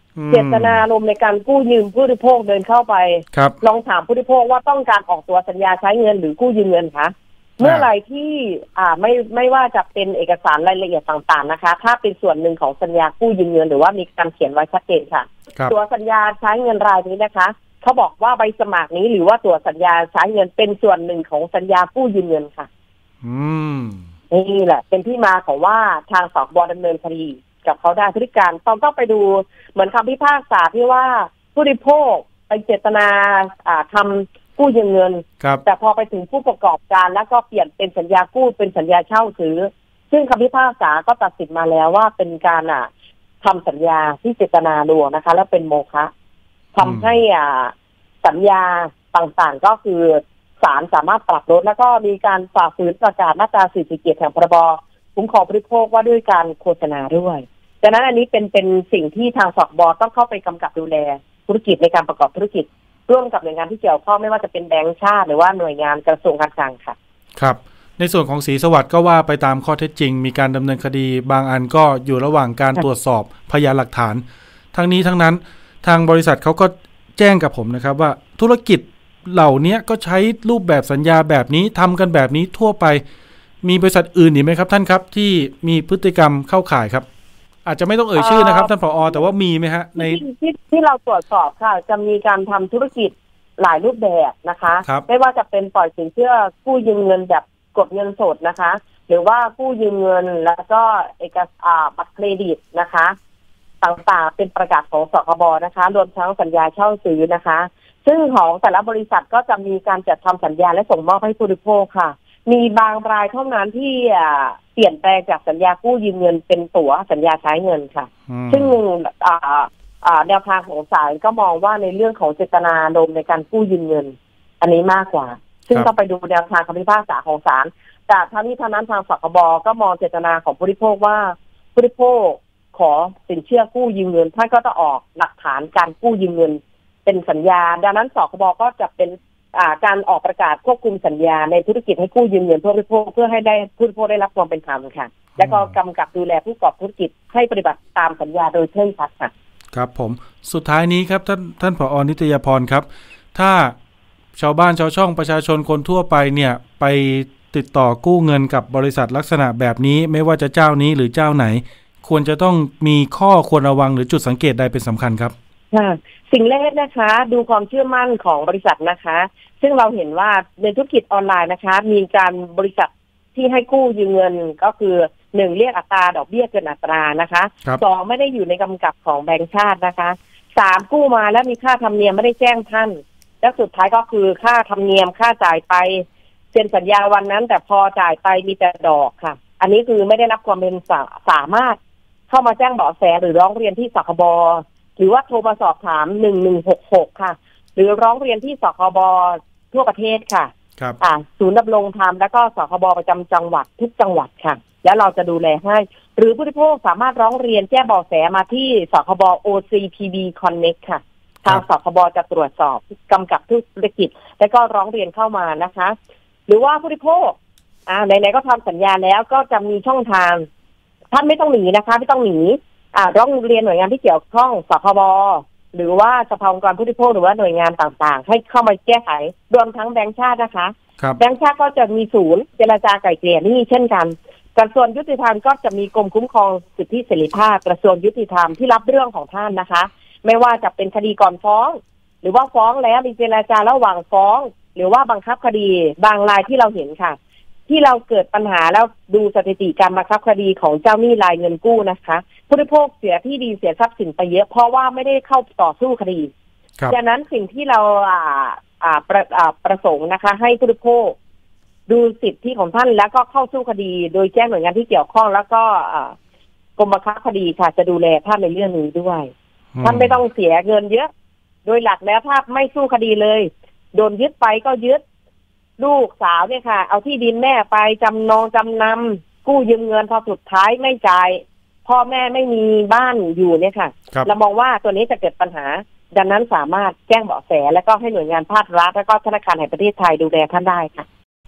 เจตนารมณ์ในการกู้ยืมผู้บริโภคเดินเข้าไปลองถามผู้บริโภคว่าต้องการออกตัวสัญญาใช้เงินหรือกู้ยืมเงินคะเมื่อไหร่ที่อ่าไม่ไม่ว่าจะเป็นเอกสารรายละเอียดต่างๆนะคะถ้าเป็นส่วนหนึ่งของสัญญากู้ยืมเงินหรือว่ามีการเขียนไว้ชัดเจนค่ะตัวสัญญาใช้เงินรายนี้นะคะเขาบอกว่าใบสมัครนี้หรือว่าตัวสัญญาใช้เงินเป็นส่วนหนึ่งของสัญญากู้ยืมเงินค่ะอืมนี่แหละเป็นที่มาของว่าทางสคบดำเนินคดีกับเขาได้พฤติการต้องต้องไปดูเหมือนคำพิพากษาที่ว่าผู้บริโภคไปเจตนาอ่าทำกู้ยืมเงินแต่พอไปถึงผู้ประกอบการแล้วก็เปลี่ยนเป็นสัญญากู้เป็นสัญญาเช่าซื้อซึ่งคำพิพากษาก็ตัดสินมาแล้วว่าเป็นการอ่ะทำสัญญาที่เจตนาลวงนะคะแล้วเป็นโมฆะทำให้อ่าสัญญาต่างๆก็คือศาลสามารถปรับลดแล้วก็มีการฝ่าฝืนประกาศมาตราสี่สิบเจ็ดแห่งพรบคุ้มครองผู้บริโภคว่าด้วยการโฆษณาด้วยดังนั้นอันนี้เป็นเป็นสิ่งที่ทางสคบต้องเข้าไปกำกับดูแลธุรกิจในการประกอบธุรกิจร่วมกับหน่วยงานที่เกี่ยวข้องไม่ว่าจะเป็นแบงก์ชาติหรือว่าหน่วยงานกระทรวงการคลังค่ะครับในส่วนของศรีสวัสดิ์ก็ว่าไปตามข้อเท็จจริงมีการดำเนินคดีบางอันก็อยู่ระหว่างการตรวจสอบพยานหลักฐานทั้งนี้ทั้งนั้นทางบริษัทเขาก็แจ้งกับผมนะครับว่าธุรกิจเหล่านี้ก็ใช้รูปแบบสัญญาแบบนี้ทำกันแบบนี้ทั่วไปมีบริษัทอื่นอีกไหมครับท่านครับที่มีพฤติกรรมเข้าข่ายครับอาจจะไม่ต้องเอ่ยชื่อนะครับท่านผอ.แต่ว่ามีไหมฮะในที่ที่เราตรวจสอบค่ะจะมีการทำธุรกิจหลายรูปแบบนะคะไม่ว่าจะเป็นปล่อยสินเชื่อกู้ยืมเงินแบบกดเงินสดนะคะหรือว่ากู้ยืมเงินแล้วก็เอกสารบัตรเครดิตนะคะต่างๆเป็นประกาศของสคบนะคะรวมทั้งสัญญาเช่าซื้อนะคะซึ่งของแต่ละบริษัทก็จะมีการจัดทำสัญญาและส่งมอบให้ผู้บริโภคค่ะมีบางรายเท่านั้นที่เปลี่ยนแปลงจากสัญญากู้ยืมเงินเป็นตั๋วสัญญาใช้เงินค่ะซึ่งแนวทางของศาลก็มองว่าในเรื่องของเจตนารมณ์ในการกู้ยืมเงินอันนี้มากกว่าซึ่งต้องไปดูแนวทางคำพิพากษาของศาลแต่ทั้งนี้ทั้งนั้นทางสคบก็มองเจตนาของผู้บริโภคว่าผู้บริโภคขอสินเชื่อกู้ยืมเงินท่านก็จะออกหลักฐานการกู้ยืมเงินเป็นสัญญาดังนั้นสคบก็จะเป็นการออกประกาศควบคุมสัญญาในธุรกิจให้กู้ยืมเงินผู้บริโภคเพื่อให้ได้ผู้บริโภคได้รับความเป็นธรรมค่ะและก็กำกับดูแลผู้ประกอบธุรกิจให้ปฏิบัติตามสัญญาโดยเคร่งครัดค่ะครับผมสุดท้ายนี้ครับท่านท่านผอ.นิตยาพรครับถ้าชาวบ้านชาวช่องประชาชนคนทั่วไปเนี่ยไปติดต่อกู้เงินกับบริษัทลักษณะแบบนี้ไม่ว่าจะเจ้านี้หรือเจ้าไหนควรจะต้องมีข้อควรระวังหรือจุดสังเกตใดเป็นสำคัญครับค่ะสิ่งแรกนะคะดูความเชื่อมั่นของบริษัทนะคะซึ่งเราเห็นว่าในธุรกิจออนไลน์นะคะมีการบริษัทที่ให้กู้ยืมเงินก็คือหนึ่งเรียกอัตราดอกเบี้ยเกินอัตรานะคะสองไม่ได้อยู่ในกำกับของแบงก์ชาตินะคะสามกู้มาแล้วมีค่าธรรมเนียมไม่ได้แจ้งท่านและสุดท้ายก็คือค่าธรรมเนียมค่าจ่ายไปเซ็นสัญญาวันนั้นแต่พอจ่ายไปมีแต่ดอกค่ะอันนี้คือไม่ได้รับความเป็นสามารถเข้ามาแจ้งเบาะแสหรือร้องเรียนที่สคบหรือว่าโทรมาสอบถามหนึ่งหนึ่งหกหกค่ะหรือร้องเรียนที่สคบทั่วประเทศค่ะครับอ่าศูนย์ดำรงธรรมแล้วก็สคบประจำจังหวัดทุกจังหวัดค่ะแล้วเราจะดูแลให้หรือผู้บริโภคสามารถร้องเรียนแจ้งเบาะแสมาที่สคบ โอ ซี พี บี Connect ค่ะทางสคบจะตรวจสอบกำกับธุรกิจแล้วก็ร้องเรียนเข้ามานะคะหรือว่าผู้บริโภคอ่าไหนๆก็ทำสัญญาแล้วก็จะมีช่องทางท่านไม่ต้องหนีนะคะไม่ต้องหนีอ่าร้องเรียนหน่วยงานที่เกี่ยวข้องสคบหรือว่าสภาองค์กรผู้บริโภคหรือว่าหน่วยงานต่างๆให้เข้ามาแก้ไขรวมทั้งแบงก์ชาตินะคะแบงก์ชาติก็จะมีศูนย์เจรจาไกล่เกลี่ยนี่เช่นกันกระทรวงยุติธรรมก็จะมีกรมคุ้มครองสิทธิเสรีภาพกระทรวงยุติธรรมที่รับเรื่องของท่านนะคะไม่ว่าจะเป็นคดีก่อนฟ้องหรือว่าฟ้องแล้วมีเจรจาระหว่างฟ้องหรือว่าบังคับคดีบางรายที่เราเห็นค่ะที่เราเกิดปัญหาแล้วดูสถิติการบังคับคดีของเจ้าหนี้รายเงินกู้นะคะผู้บริโภคเสียที่ดินเสียทรัพย์สินไปเยอะเพราะว่าไม่ได้เข้าต่อสู้คดีดังนั้นสิ่งที่เราอ่าอ่าประอ่าประสงค์นะคะให้ผู้บริโภคดูสิทธิของท่านแล้วก็เข้าสู้คดีโดยแจ้งหน่วยงานที่เกี่ยวข้องแล้วก็อ่ากรมบังคับคดีค่ะจะดูแลท่านในเรื่องนี้ด้วยท่านไม่ต้องเสียเงินเยอะโดยหลักแล้วถ้าไม่สู้คดีเลยโดนยึดไปก็ยึดลูกสาวเนี่ยค่ะเอาที่ดินแม่ไปจำนองจำนำกู้ยืมเงินพอสุดท้ายไม่จ่ายพ่อแม่ไม่มีบ้านอยู่เนี่ยค่ะเรามองว่าตัวนี้จะเกิดปัญหาดังนั้นสามารถแจ้งเบาะแสและก็ให้หน่วยงานภาครัฐและก็ธนาคารแห่งประเทศไทยดูแลท่านได้ค่ะ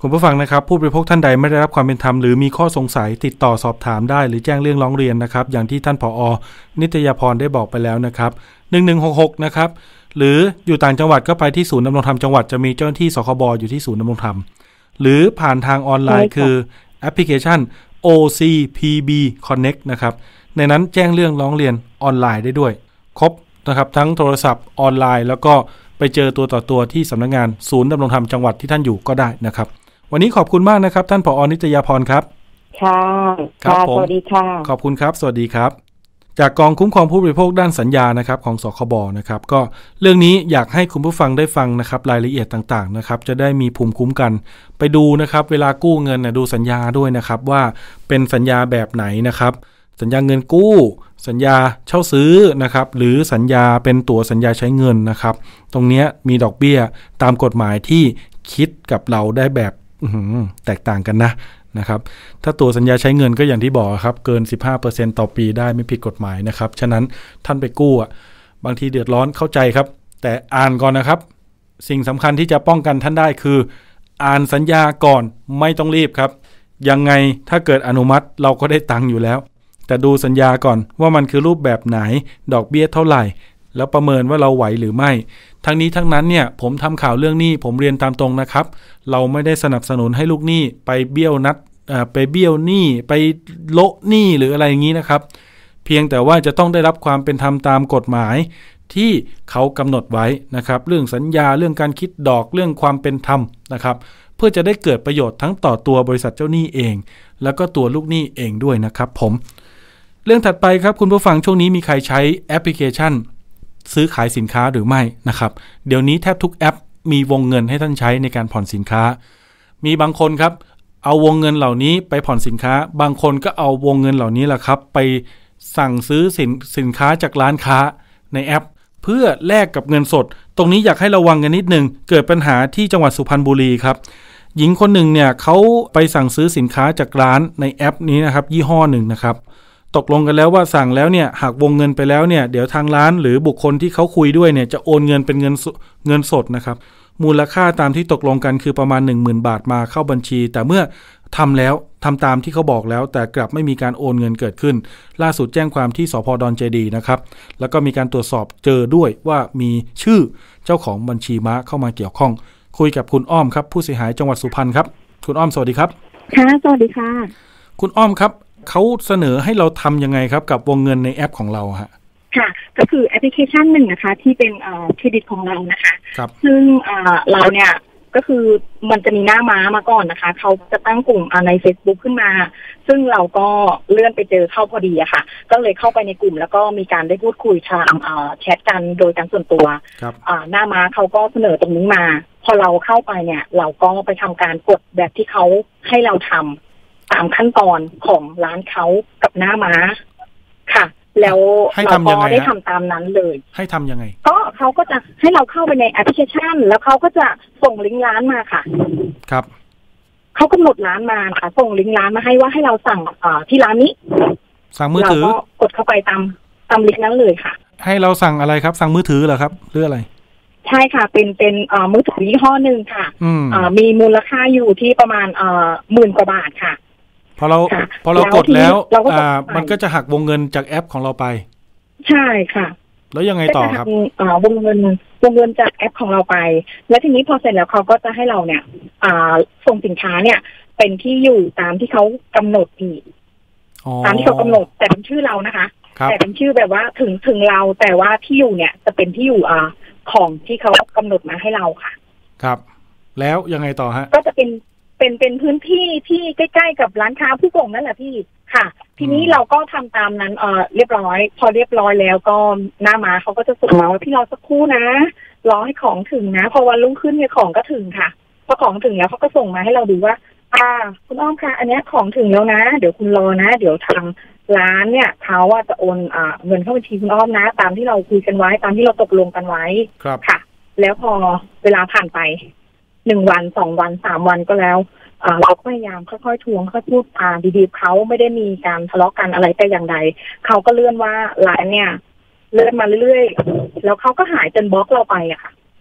คุณผู้ฟังนะครับผู้บริโภคท่านใดไม่ได้รับความเป็นธรรมหรือมีข้อสงสัยติดต่อสอบถามได้หรือแจ้งเรื่องร้องเรียนนะครับอย่างที่ท่านผอ.นิตยาพรได้บอกไปแล้วนะครับหนึ่งหนึ่งหกหกนะครับหรืออยู่ต่างจังหวัดก็ไปที่ศูนย์ดำรงธรรมจังหวัดจะมีเจ้าหน้าที่สคบอยู่ที่ศูนย์ดำรงธรรมหรือผ่านทางออนไลน์คือแอปพลิเคชัน โอ ซี พี บี Connect นะครับในนั้นแจ้งเรื่องร้องเรียนออนไลน์ได้ด้วยครบนะครับทั้งโทรศัพท์ออนไลน์แล้วก็ไปเจอตัวต่อตัวที่สำนักงานศูนย์ดำรงธรรมจังหวัดที่ท่านอยู่ก็ได้นะครับวันนี้ขอบคุณมากนะครับท่านผอ.นิตยาพรครับค่ะค่ะสวัสดีค่ะขอบคุณครับสวัสดีครับจากกองคุ้มครองผู้บริโภคด้านสัญญานะครับของสคบนะครับก็เรื่องนี้อยากให้คุณผู้ฟังได้ฟังนะครับรายละเอียดต่างๆนะครับจะได้มีภูมิคุ้มกันไปดูนะครับเวลากู้เงินนะดูสัญญาด้วยนะครับว่าเป็นสัญญาแบบไหนนะครับสัญญาเงินกู้สัญญาเช่าซื้อนะครับหรือสัญญาเป็นตั๋วสัญญาใช้เงินนะครับตรงนี้มีดอกเบี้ยตามกฎหมายที่คิดกับเราได้แบบแตกต่างกันนะนะครับถ้าตัวสัญญาใช้เงินก็อย่างที่บอกครับเกิน สิบห้าเปอร์เซ็นต์ ต่อปีได้ไม่ผิดกฎหมายนะครับฉะนั้นท่านไปกู้อ่ะบางทีเดือดร้อนเข้าใจครับแต่อ่านก่อนนะครับสิ่งสำคัญที่จะป้องกันท่านได้คืออ่านสัญญาก่อนไม่ต้องรีบครับยังไงถ้าเกิดอนุมัติเราก็ได้ตังค์อยู่แล้วแต่ดูสัญญาก่อนว่ามันคือรูปแบบไหนดอกเบี้ยเท่าไหร่แล้วประเมินว่าเราไหวหรือไม่ทั้งนี้ทั้งนั้นเนี่ยผมทำข่าวเรื่องหนี้ผมเรียนตามตรงนะครับเราไม่ได้สนับสนุนให้ลูกหนี้ไปเบี้ยวนัดไปเบี้ยวหนี้ไปโละหนี้หรืออะไรอย่างนี้นะครับเพียงแต่ว่าจะต้องได้รับความเป็นธรรมตามกฎหมายที่เขากำหนดไว้นะครับเรื่องสัญญาเรื่องการคิดดอกเรื่องความเป็นธรรมนะครับเพื่อจะได้เกิดประโยชน์ทั้งต่อตัวบริษัทเจ้าหนี้เองแล้วก็ตัวลูกหนี้เองด้วยนะครับผมเรื่องถัดไปครับคุณผู้ฟังช่วงนี้มีใครใช้แอปพลิเคชันซื้อขายสินค้าหรือไม่นะครับเดี๋ยวนี้แทบทุกแอปมีวงเงินให้ท่านใช้ในการผ่อนสินค้ามีบางคนครับเอาวงเงินเหล่านี้ไปผ่อนสินค้าบางคนก็เอาวงเงินเหล่านี้แหละครับไปสั่งซื้อสินสินค้าจากร้านค้าในแอปเพื่อแลกกับเงินสดตรงนี้อยากให้ระวังกันนิดนึงเกิดปัญหาที่จังหวัดสุพรรณบุรีครับหญิงคนหนึ่งเนี่ยเขาไปสั่งซื้อสินค้าจากร้านในแอปนี้นะครับยี่ห้อหนึ่งนะครับตกลงกันแล้วว่าสั่งแล้วเนี่ยหากวงเงินไปแล้วเนี่ยเดี๋ยวทางร้านหรือบุคคลที่เขาคุยด้วยเนี่ยจะโอนเงินเป็นเงินเงินสดนะครับมูลค่าตามที่ตกลงกันคือประมาณ หนึ่งหมื่น บาทมาเข้าบัญชีแต่เมื่อทำแล้วทำตามที่เขาบอกแล้วแต่กลับไม่มีการโอนเงินเกิดขึ้นล่าสุดแจ้งความที่สภ.ดอนเจดีนะครับแล้วก็มีการตรวจสอบเจอด้วยว่ามีชื่อเจ้าของบัญชีม้าเข้ามาเกี่ยวข้องคุยกับคุณอ้อมครับผู้เสียหายจังหวัดสุพรรณครับคุณอ้อมสวัสดีครับค่ะสวัสดีค่ะคุณอ้อมครับเขาเสนอให้เราทำยังไงครับกับวงเงินในแอปของเราฮะค่ะก็คือแอปพลิเคชันหนึ่งนะคะที่เป็นเอ่อเครดิตของเรานะคะครับซึ่งเอ่อเราเนี่ยก็คือมันจะมีหน้าม้ามาก่อนนะคะเขาจะตั้งกลุ่มใน Facebook ขึ้นมาซึ่งเราก็เลื่อนไปเจอเข้าพอดีอะค่ะก็เลยเข้าไปในกลุ่มแล้วก็มีการได้พูดคุยทางเอ่อแชทกันโดยการส่วนตัวครับอ่าหน้าม้าเขาก็เสนอตรงนี้มาพอเราเข้าไปเนี่ยเราก็ไปทำการกดแบบที่เขาให้เราทำตามขั้นตอนของร้านเขากับหน้าม้าค่ะแล้วเราก็ได้ทำตามนั้นเลยให้ทำยังไงก็เขาก็จะให้เราเข้าไปในแอปพลิเคชันแล้วเขาก็จะส่งลิงก์ร้านมาค่ะครับเขากำหนดร้านมาค่ะส่งลิงก์ร้านมาให้ว่าให้เราสั่งอ่าที่ร้านนี้สั่งมือถือเราก็กดเข้าไปตามตามลิงก์นั้นเลยค่ะให้เราสั่งอะไรครับสั่งมือถือเหรอครับหรืออะไรใช่ค่ะเป็นเป็นอ่ามือถือยี่ห้อหนึ่งค่ะอ่ามีมูลค่าอยู่ที่ประมาณอ่าหมื่นกว่าบาทค่ะพอเราพอเรากดแล้วอ่ามันก็จะหักวงเงินจากแอปของเราไปใช่ค่ะแล้วยังไงต่อครับอ่าวงเงินวงเงินจากแอปของเราไปแล้วทีนี้พอเสร็จแล้วเขาก็จะให้เราเนี่ยอ่าส่งสินค้าเนี่ยเป็นที่อยู่ตามที่เขากำหนดอีกตามที่เขากำหนดแต่เป็นชื่อเรานะคะแต่เป็นชื่อแบบว่าถึงถึงเราแต่ว่าที่อยู่เนี่ยจะเป็นที่อยู่อ่าของที่เขากำหนดมาให้เราค่ะครับแล้วยังไงต่อฮะก็จะเป็นเป็นเป็นพื้นที่ที่ใกล้ๆกับร้านค้าผู้ส่งนั่นแหละพี่ค่ะทีนี้เราก็ทำตามนั้นเอ่อเรียบร้อยพอเรียบร้อยแล้วก็หน้ามาเขาก็จะส่งมาว่าพี่รอสักครู่นะรอให้ของถึงนะพอวันรุ่งขึ้นเนี่ยของก็ถึงค่ะพอของถึงแล้วเขาก็ส่งมาให้เราดูว่าอ่าคุณอ้อมคะอันนี้ของถึงแล้วนะเดี๋ยวคุณรอนะเดี๋ยวทางร้านเนี่ยเขาว่าจะโอนอ่าเงินเข้าบัญชีคุณอ้อมนะตามที่เราคุยกันไว้ตามที่เราตกลงกันไว้ค่ะแล้วพอเวลาผ่านไปหนึ่งวันสองวันสามวันก็แล้วเราก็พยายามค่อยๆทวงค่อยพูดอ่าดีๆเขาไม่ได้มีการทะเลาะกันอะไรแต่อย่างใดเขาก็เลื่อนว่าร้านเนี่ยเลื่อนมาเรื่อยๆแล้วเขาก็หายจนบล็อกเราไปอะค่ะ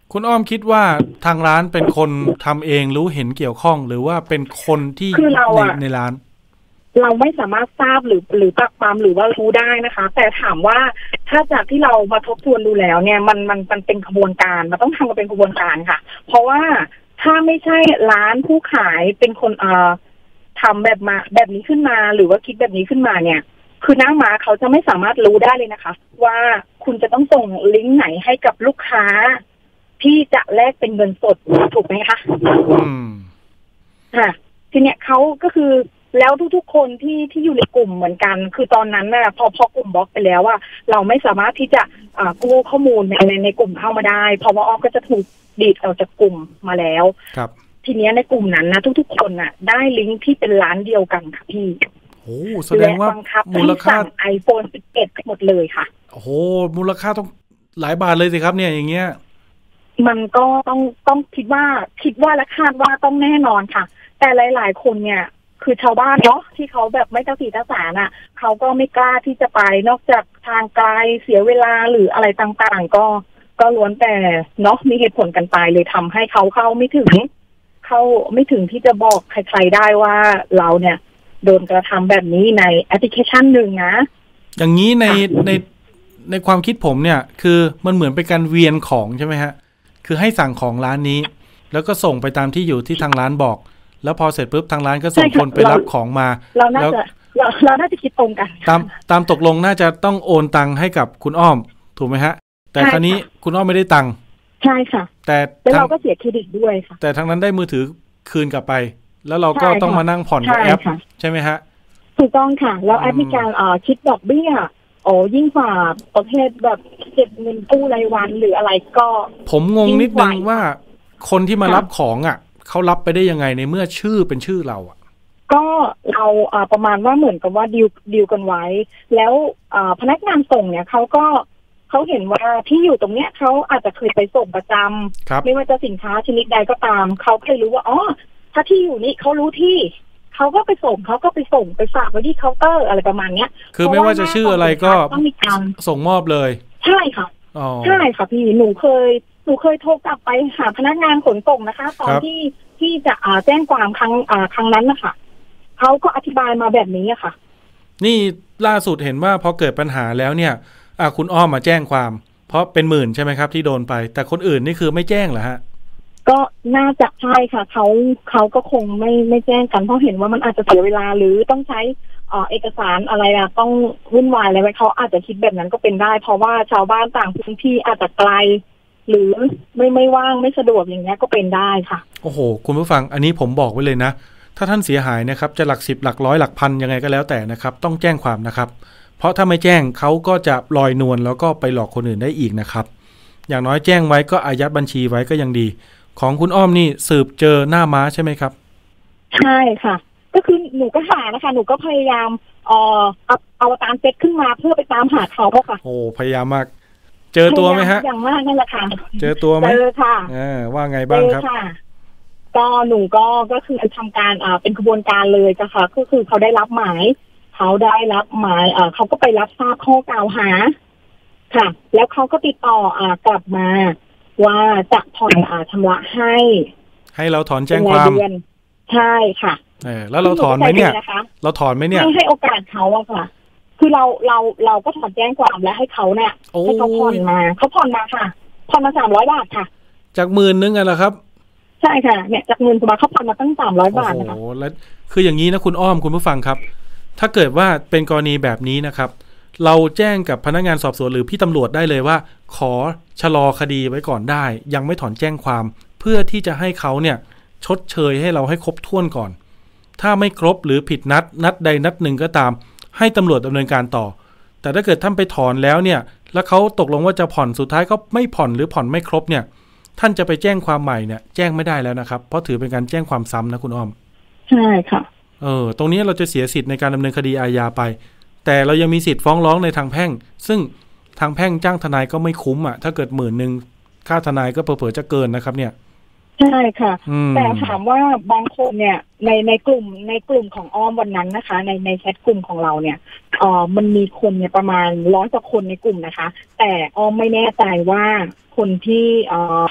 คุณอ้อมคิดว่าทางร้านเป็นคนทำเองรู้เห็นเกี่ยวข้องหรือว่าเป็นคนที่ในในร้านเราไม่สามารถทราบหรือหรือปักปามหรือว่ารู้ได้นะคะแต่ถามว่าถ้าจากที่เรามาทบทวนดูแล้วเนี่ยมันมันมันเป็นขบวนการมันต้องทำมาเป็นขบวนการค่ะเพราะว่าถ้าไม่ใช่ร้านผู้ขายเป็นคนเอ่อทำแบบมาแบบนี้ขึ้นมาหรือว่าคิดแบบนี้ขึ้นมาเนี่ยคือหน้าม้าเขาจะไม่สามารถรู้ได้เลยนะคะว่าคุณจะต้องส่งลิงก์ไหนให้กับลูกค้าที่จะแลกเป็นเงินสดถูกไหมคะอืมค่ะทีเนี้ยเขาก็คือแล้วทุกๆคนที่ที่อยู่ในกลุ่มเหมือนกันคือตอนนั้นน่ะพอพอกลุ่มบล็อกไปแล้วว่าเราไม่สามารถที่จะอ่ากู้ข้อมูลในในในกลุ่มเข้ามาได้เพราะว่าอ้อมก็จะถูกดีดออกจากกลุ่มมาแล้วครับทีเนี้ยในกลุ่มนั้นนะทุกๆคนน่ะได้ลิงก์ที่เป็นร้านเดียวกันค่ะพี่โอ้แสดงว่ามูลค่าไอโฟน สิบเอ็ดหมดเลยค่ะโอ้โหมูลค่าต้องหลายบาทเลยสิครับเนี่ยอย่างเงี้ยมันก็ต้องต้องคิดว่าคิดว่าและคาดว่าต้องแน่นอนค่ะแต่หลายๆคนเนี่ยคือชาวบ้านเนาะที่เขาแบบไม่เจ้าสีเจ้าสารอ่ะเขาก็ไม่กล้าที่จะไปนอกจากทางไกลเสียเวลาหรืออะไรต่างๆก็ก็ล้วนแต่เนาะมีเหตุผลกันไปเลยทำให้เขาเข้าไม่ถึงเข้าไม่ถึงที่จะบอกใครๆได้ว่าเราเนี่ยโดนกระทำแบบนี้ในแอปพลิเคชันหนึ่งนะอย่างนี้ในในในความคิดผมเนี่ยคือมันเหมือนเป็นการเวียนของใช่ไหมฮะคือให้สั่งของร้านนี้แล้วก็ส่งไปตามที่อยู่ที่ทางร้านบอกแล้วพอเสร็จปุ๊บทางร้านก็ส่งคนไปรับของมาเราน่าจะเราเราน่าจะคิดตรงกันตามตามตกลงน่าจะต้องโอนตังค์ให้กับคุณอ้อมถูกไหมฮะแต่คราวนี้คุณอ้อมไม่ได้ตังค์ใช่ค่ะแต่เราก็เสียเครดิตด้วยค่ะแต่ทางนั้นได้มือถือคืนกลับไปแล้วเราก็ต้องมานั่งผ่อนกับแอปใช่ไหมฮะถูกต้องค่ะแล้วแอปมีการอ่าคิดดอกเบี้ยโอ้ยิ่งกว่าประเภทแบบเก็บเงินกู้รายวันหรืออะไรก็ผมงงนิดนึงว่าคนที่มารับของอ่ะเขารับไปได้ยังไงในเมื่อชื่อเป็นชื่อเราอ่ะก็เราอ่าประมาณว่าเหมือนกับว่าดีลดีลกันไว้แล้วอ่าพนักงานส่งเนี่ยเขาก็เขาเห็นว่าที่อยู่ตรงเนี้ยเขาอาจจะเคยไปส่งประจำไม่ว่าจะสินค้าชนิดใดก็ตามเขาเคยรู้ว่าอ๋อถ้าที่อยู่นี่เขารู้ที่เขาก็ไปส่งเขาก็ไปส่งไปฝากไว้ที่เคาน์เตอร์อะไรประมาณเนี้ยคือไม่ว่าจะชื่ออะไรก็ต้องมีการส่งมอบเลยใช่ค่ะใช่ค่ะพี่หนูเคยหนูเคยโทรกลับไปหาพนักงานขนส่งนะคะตอนที่ที่จะอ่าแจ้งความครั้งอ่าครั้งนั้นนะคะเขาก็อธิบายมาแบบนี้อะค่ะนี่ล่าสุดเห็นว่าพอเกิดปัญหาแล้วเนี่ยอ่าคุณอ้อมมาแจ้งความเพราะเป็นหมื่นใช่ไหมครับที่โดนไปแต่คนอื่นนี่คือไม่แจ้งเหรอฮะก็น่าจะใช่ค่ะเขาเขาก็คงไม่ไม่แจ้งกันเพราะเห็นว่ามันอาจจะเสียเวลาหรือต้องใช้เอ่อเอกสารอะไรอะต้องวุ่นวายอะไรไว้เขาอาจจะคิดแบบนั้นก็เป็นได้เพราะว่าชาวบ้านต่างพื้นที่อาจจะไกลหรือไม่ไม่ว่างไม่สะดวกอย่างเงี้ยก็เป็นได้ค่ะโอ้โหคุณผู้ฟังอันนี้ผมบอกไว้เลยนะถ้าท่านเสียหายนะครับจะหลักสิบหลักร้อยหลักพันยังไงก็แล้วแต่นะครับต้องแจ้งความนะครับเพราะถ้าไม่แจ้งเขาก็จะลอยนวลแล้วก็ไปหลอกคนอื่นได้อีกนะครับอย่างน้อยแจ้งไว้ก็อายัดบัญชีไว้ก็ยังดีของคุณอ้อมนี่สืบเจอหน้าม้าใช่ไหมครับใช่ค่ะก็คือหนูก็หานะคะหนูก็พยายามเอ่อเอาเอาตามเซตขึ้นมาเพื่อไปตามหาเขาค่ะโอ้พยายามมากเจอตัวไหมฮะอย่างมากนั่นแหละค่ะเจอตัวไหมเจอค่ะเออว่าไงบ้างครับก็หนูก็ก็คือทำการอ่าเป็นกระบวนการเลยค่ะก็คือเขาได้รับหมายเขาได้รับหมายอ่าเขาก็ไปรับทราบข้อกล่าวหาค่ะแล้วเขาก็ติดต่ออ่ากลับมาว่าจะผ่อนอ่าชำระให้ให้เราถอนแจ้งความใช่ค่ะเออแล้วเราถอนไหมเนี่ยเราถอนไหมเนี่ยให้ให้โอกาสเขาอะค่ะคือเราเราเราก็ถอนแจ้งความแล้วให้เขาเนี่ยให้เขาผ่อนมาเขาผ่อนมาค่ะผ่อนมาสามร้อยบาทค่ะจากหมื่นนึงอะเหรอครับใช่ค่ะเนี่ยจากหมื่นกว่าบาทเขาผ่อนมาตั้งสามร้อยบาทนะคะโอ้โหแล้วคืออย่างนี้นะคุณอ้อมคุณผู้ฟังครับถ้าเกิดว่าเป็นกรณีแบบนี้นะครับเราแจ้งกับพนักงานสอบสวนหรือพี่ตำรวจได้เลยว่าขอชะลอคดีไว้ก่อนได้ยังไม่ถอนแจ้งความเพื่อที่จะให้เขาเนี่ยชดเชยให้เราให้ครบถ้วนก่อนถ้าไม่ครบหรือผิดนัดนัดใดนัดหนึ่งก็ตามให้ตำรวจดำเนินการต่อแต่ถ้าเกิดท่านไปถอนแล้วเนี่ยแล้วเขาตกลงว่าจะผ่อนสุดท้ายก็ไม่ผ่อนหรือผ่อนไม่ครบเนี่ยท่านจะไปแจ้งความใหม่เนี่ยแจ้งไม่ได้แล้วนะครับเพราะถือเป็นการแจ้งความซ้ำนะคุณอ้อมใช่ค่ะเออตรงนี้เราจะเสียสิทธิ์ในการดำเนินคดีอาญาไปแต่เรายังมีสิทธิ์ฟ้องร้องในทางแพ่งซึ่งทางแพ่งจ้างทนายก็ไม่คุ้มอ่ะถ้าเกิดหมื่นนึงค่าทนายก็เผลอๆจะเกินนะครับเนี่ยใช่ค่ะแต่ถามว่าบางคนเนี่ยในในกลุ่มในกลุ่มของอ้อมวันนั้นนะคะในในแชทกลุ่มของเราเนี่ยเอ่อมันมีคนเนี่ยประมาณร้อยกว่าคนในกลุ่มนะคะแต่อ้อมไม่แน่ใจว่าคนที่เอ่อ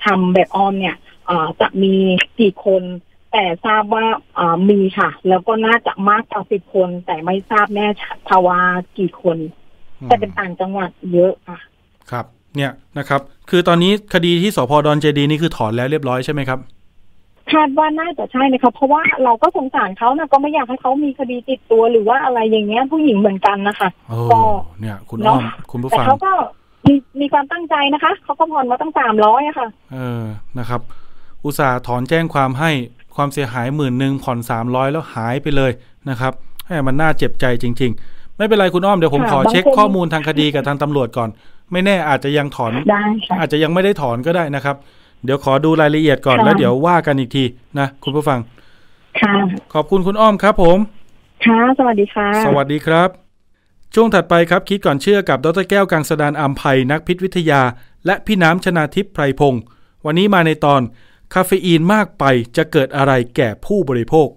ทำแบบออมเนี่ยจะมีกี่คนแต่ทราบว่ามีค่ะแล้วก็น่าจะมากกว่าสิบคนแต่ไม่ทราบแน่ชัดว่ากี่คนแต่เป็นต่างจังหวัดเยอะค่ะครับเนี่ยนะครับคือตอนนี้คดีที่สภ.ดอนเจดีนี่คือถอนแล้วเรียบร้อยใช่ไหมครับคาดว่าน่าจะใช่นะครับเพราะว่าเราก็สงสารเขานะก็ไม่อยากให้เขามีคดีติดตัวหรือว่าอะไรอย่างเงี้ยผู้หญิงเหมือนกันนะคะก็เนี่ยคุณอ้อมคุณผู้ฟังแต่เขาก็มีมีความตั้งใจนะคะเขาก็ผ่อนมาตั้งสามร้อยอะค่ะเออนะครับอุตส่าห์ถอนแจ้งความให้ความเสียหายหมื่นหนึ่งผ่อนสามร้อยแล้วหายไปเลยนะครับให้มันน่าเจ็บใจจริงๆไม่เป็นไรคุณอ้อมเดี๋ยวผมขอเช็คข้อมูลทางคดีกับทางตำรวจก่อนไม่แน่อาจจะยังถอนอาจจะยังไม่ได้ถอนก็ได้นะครับเดี๋ยวขอดูรายละเอียดก่อนแล้วเดี๋ยวว่ากันอีกทีนะคุณผู้ฟังค่ะขอบคุณคุณอ้อมครับผมค่ะสวัสดีค่ะสวัสดีครับช่วงถัดไปครับคิดก่อนเชื่อกับดร.แก้วกังสดาลอำไพนักพิษวิทยาและพี่น้ำชนาทิพย์ไพรพงศ์วันนี้มาในตอนคาเฟอีนมากไปจะเกิดอะไรแก่ผู้บริโภค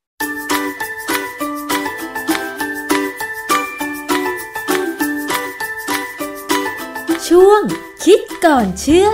ช่วงคิดก่อนเชื่อ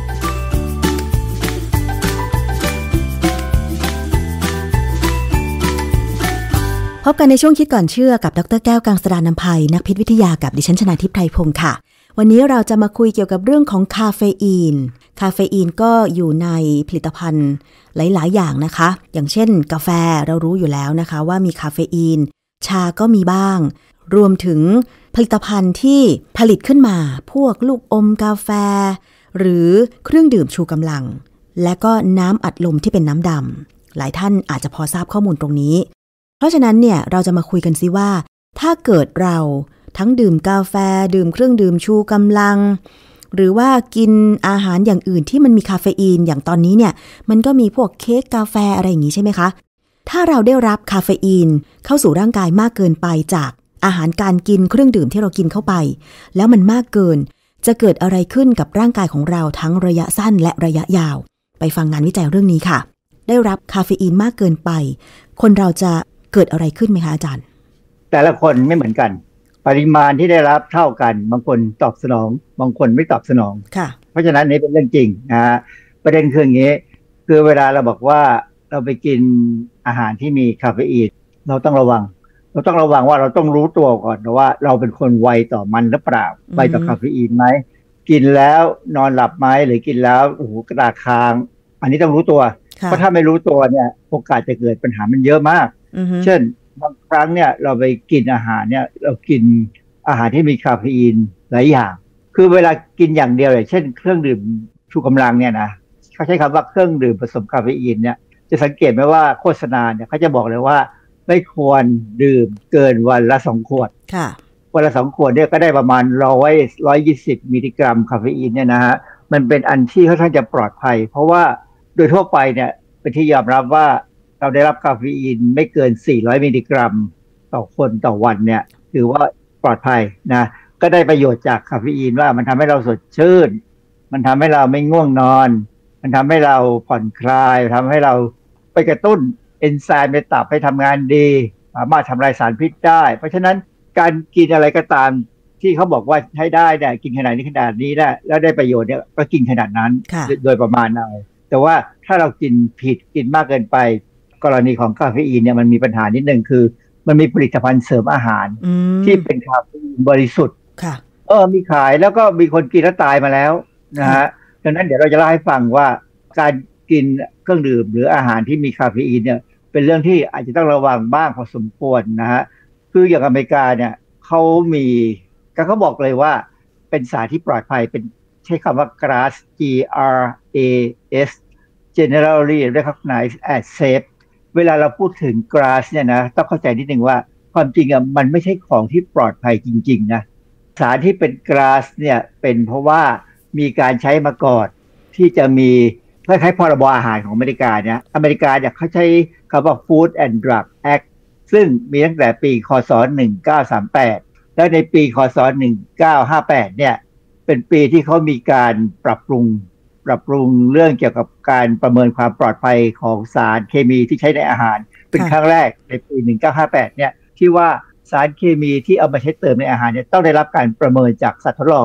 พบกันในช่วงคิดก่อนเชื่อกับดร.แก้วกังสดาลอำไพนักพิษวิทยากับดิฉันชนาทิพย์ไพรพงศ์ค่ะวันนี้เราจะมาคุยเกี่ยวกับเรื่องของคาเฟอีนคาเฟอีนก็อยู่ในผลิตภัณฑ์หลายๆอย่างนะคะอย่างเช่นกาแฟเรารู้อยู่แล้วนะคะว่ามีคาเฟอีนชาก็มีบ้างรวมถึงผลิตภัณฑ์ที่ผลิตขึ้นมาพวกลูกอมกาแฟหรือเครื่องดื่มชูกำลังและก็น้ำอัดลมที่เป็นน้ำดำหลายท่านอาจจะพอทราบข้อมูลตรงนี้เพราะฉะนั้นเนี่ยเราจะมาคุยกันซิว่าถ้าเกิดเราทั้งดื่มกาแฟดื่มเครื่องดื่มชูกำลังหรือว่ากินอาหารอย่างอื่นที่มันมีคาเฟอีนอย่างตอนนี้เนี่ยมันก็มีพวกเค้กกาแฟอะไรอย่างนี้ใช่ไหมคะถ้าเราได้รับคาเฟอีนเข้าสู่ร่างกายมากเกินไปจากอาหารการกินเครื่องดื่มที่เรากินเข้าไปแล้วมันมากเกินจะเกิดอะไรขึ้นกับร่างกายของเราทั้งระยะสั้นและระยะยาวไปฟังงานวิจัยเรื่องนี้ค่ะได้รับคาเฟอีนมากเกินไปคนเราจะเกิดอะไรขึ้นไหมคะอาจารย์แต่ละคนไม่เหมือนกันปริมาณที่ได้รับเท่ากันบางคนตอบสนองบางคนไม่ตอบสนองค่ะเพราะฉะนั้นนี่เป็นเรื่องจริงนะฮะประเด็นคืออย่างนี้คือเวลาเราบอกว่าเราไปกินอาหารที่มีคาเฟอีนเราต้องระวังเราต้องระวังว่าเราต้องรู้ตัวก่อนว่าเราเป็นคนไวต่อมันหรือเปล่าไวต่อคาเฟอีนไหมกินแล้วนอนหลับไหมหรือกินแล้วโอ้โหกระดาษคางอันนี้ต้องรู้ตัวเพราะถ้าไม่รู้ตัวเนี่ยโอกาสจะเกิดปัญหามันเยอะมากเช่นบางครั้งเนี่ยเราไปกินอาหารเนี่ยเรากินอาหารที่มีคาเฟอีนหลายอย่างคือเวลากินอย่างเดียวเลยเช่นเครื่องดื่มชูกำลังเนี่ยนะเขาใช้คำว่าเครื่องดื่มผสมคาเฟอีนเนี่ยจะสังเกตไหมว่าโฆษณาเนี่ยเขาจะบอกเลยว่าไม่ควรดื่มเกินวันละสองขวดค่ะวันละสองขวดเนี่ยก็ได้ประมาณร้อยร้อยยี่สิบมิลลิกรัมคาเฟอีนเนี่ยนะฮะมันเป็นอันที่ค่อนข้างจะปลอดภัยเพราะว่าโดยทั่วไปเนี่ยเป็นที่ยอมรับว่าเราได้รับคาเฟอีนไม่เกินสี่ร้อยมิลลิกรัมต่อคนต่อวันเนี่ยถือว่าปลอดภัยนะก็ได้ประโยชน์จากคาเฟอีนว่ามันทำให้เราสดชื่นมันทำให้เราไม่ง่วงนอนมันทำให้เราผ่อนคลายทำให้เราไปกระตุ้นเอนไซม์ในตับให้ทำงานดีสามารถทำลายสารพิษได้เพราะฉะนั้นการกินอะไรก็ตามที่เขาบอกว่าให้ได้เนี่ยกินขนาดนี้ขนาดนี้ได้แล้วได้ประโยชน์เนี่ยก็กินขนาดนั้นโดยประมาณเอาแต่ว่าถ้าเรากินผิดกินมากเกินไปกรณีของคาเฟอีนเนี่ยมันมีปัญหานิดนึงคือมันมีผลิตภัณฑ์เสริมอาหารที่เป็นคาเฟอีนบริสุทธิ์เออมีขายแล้วก็มีคนกินแล้วตายมาแล้วนะฮะดังนั้นเดี๋ยวเราจะเล่าให้ฟังว่าการกินเครื่องดื่มหรืออาหารที่มีคาเฟอีนเนี่ยเป็นเรื่องที่อาจจะต้องระวังบ้างพอสมควรนะฮะคืออย่างอเมริกาเนี่ยเขามีเขาบอกเลยว่าเป็นสารที่ปลอดภัยเป็นใช้คำว่า จี เอ เอ เอส G R A S generally recognized as safe เวลาเราพูดถึง จี เอ เอ เอส เนี่ยนะต้องเข้าใจนิดนึงว่าความจริงอ่ะมันไม่ใช่ของที่ปลอดภัยจริงๆนะสารที่เป็น จี เอ เอ เอ เอส เนี่ยเป็นเพราะว่ามีการใช้มาก่อนที่จะมีคล้ายๆพรบอาหารของอเมริกาเนี่ยอเมริกาเนี่ยเขาใช้คำว่า Food and Drug Act ซึ่งมีตั้งแต่ปีคศหนึ่งพันเก้าร้อยสามสิบแปดแล้วในปีคศหนึ่งพันเก้าร้อยห้าสิบแปดเนี่ยเป็นปีที่เขามีการปรับปรุงปรับปรุงเรื่องเกี่ยวกับการประเมินความปลอดภัยของสารเคมีที่ใช้ในอาหารเป็นครั้งแรกในปีหนึ่งพันเก้าร้อยห้าสิบแปดเนี่ยที่ว่าสารเคมีที่เอามาใช้เติมในอาหารเนี่ยต้องได้รับการประเมินจากสัตว์ทดลอง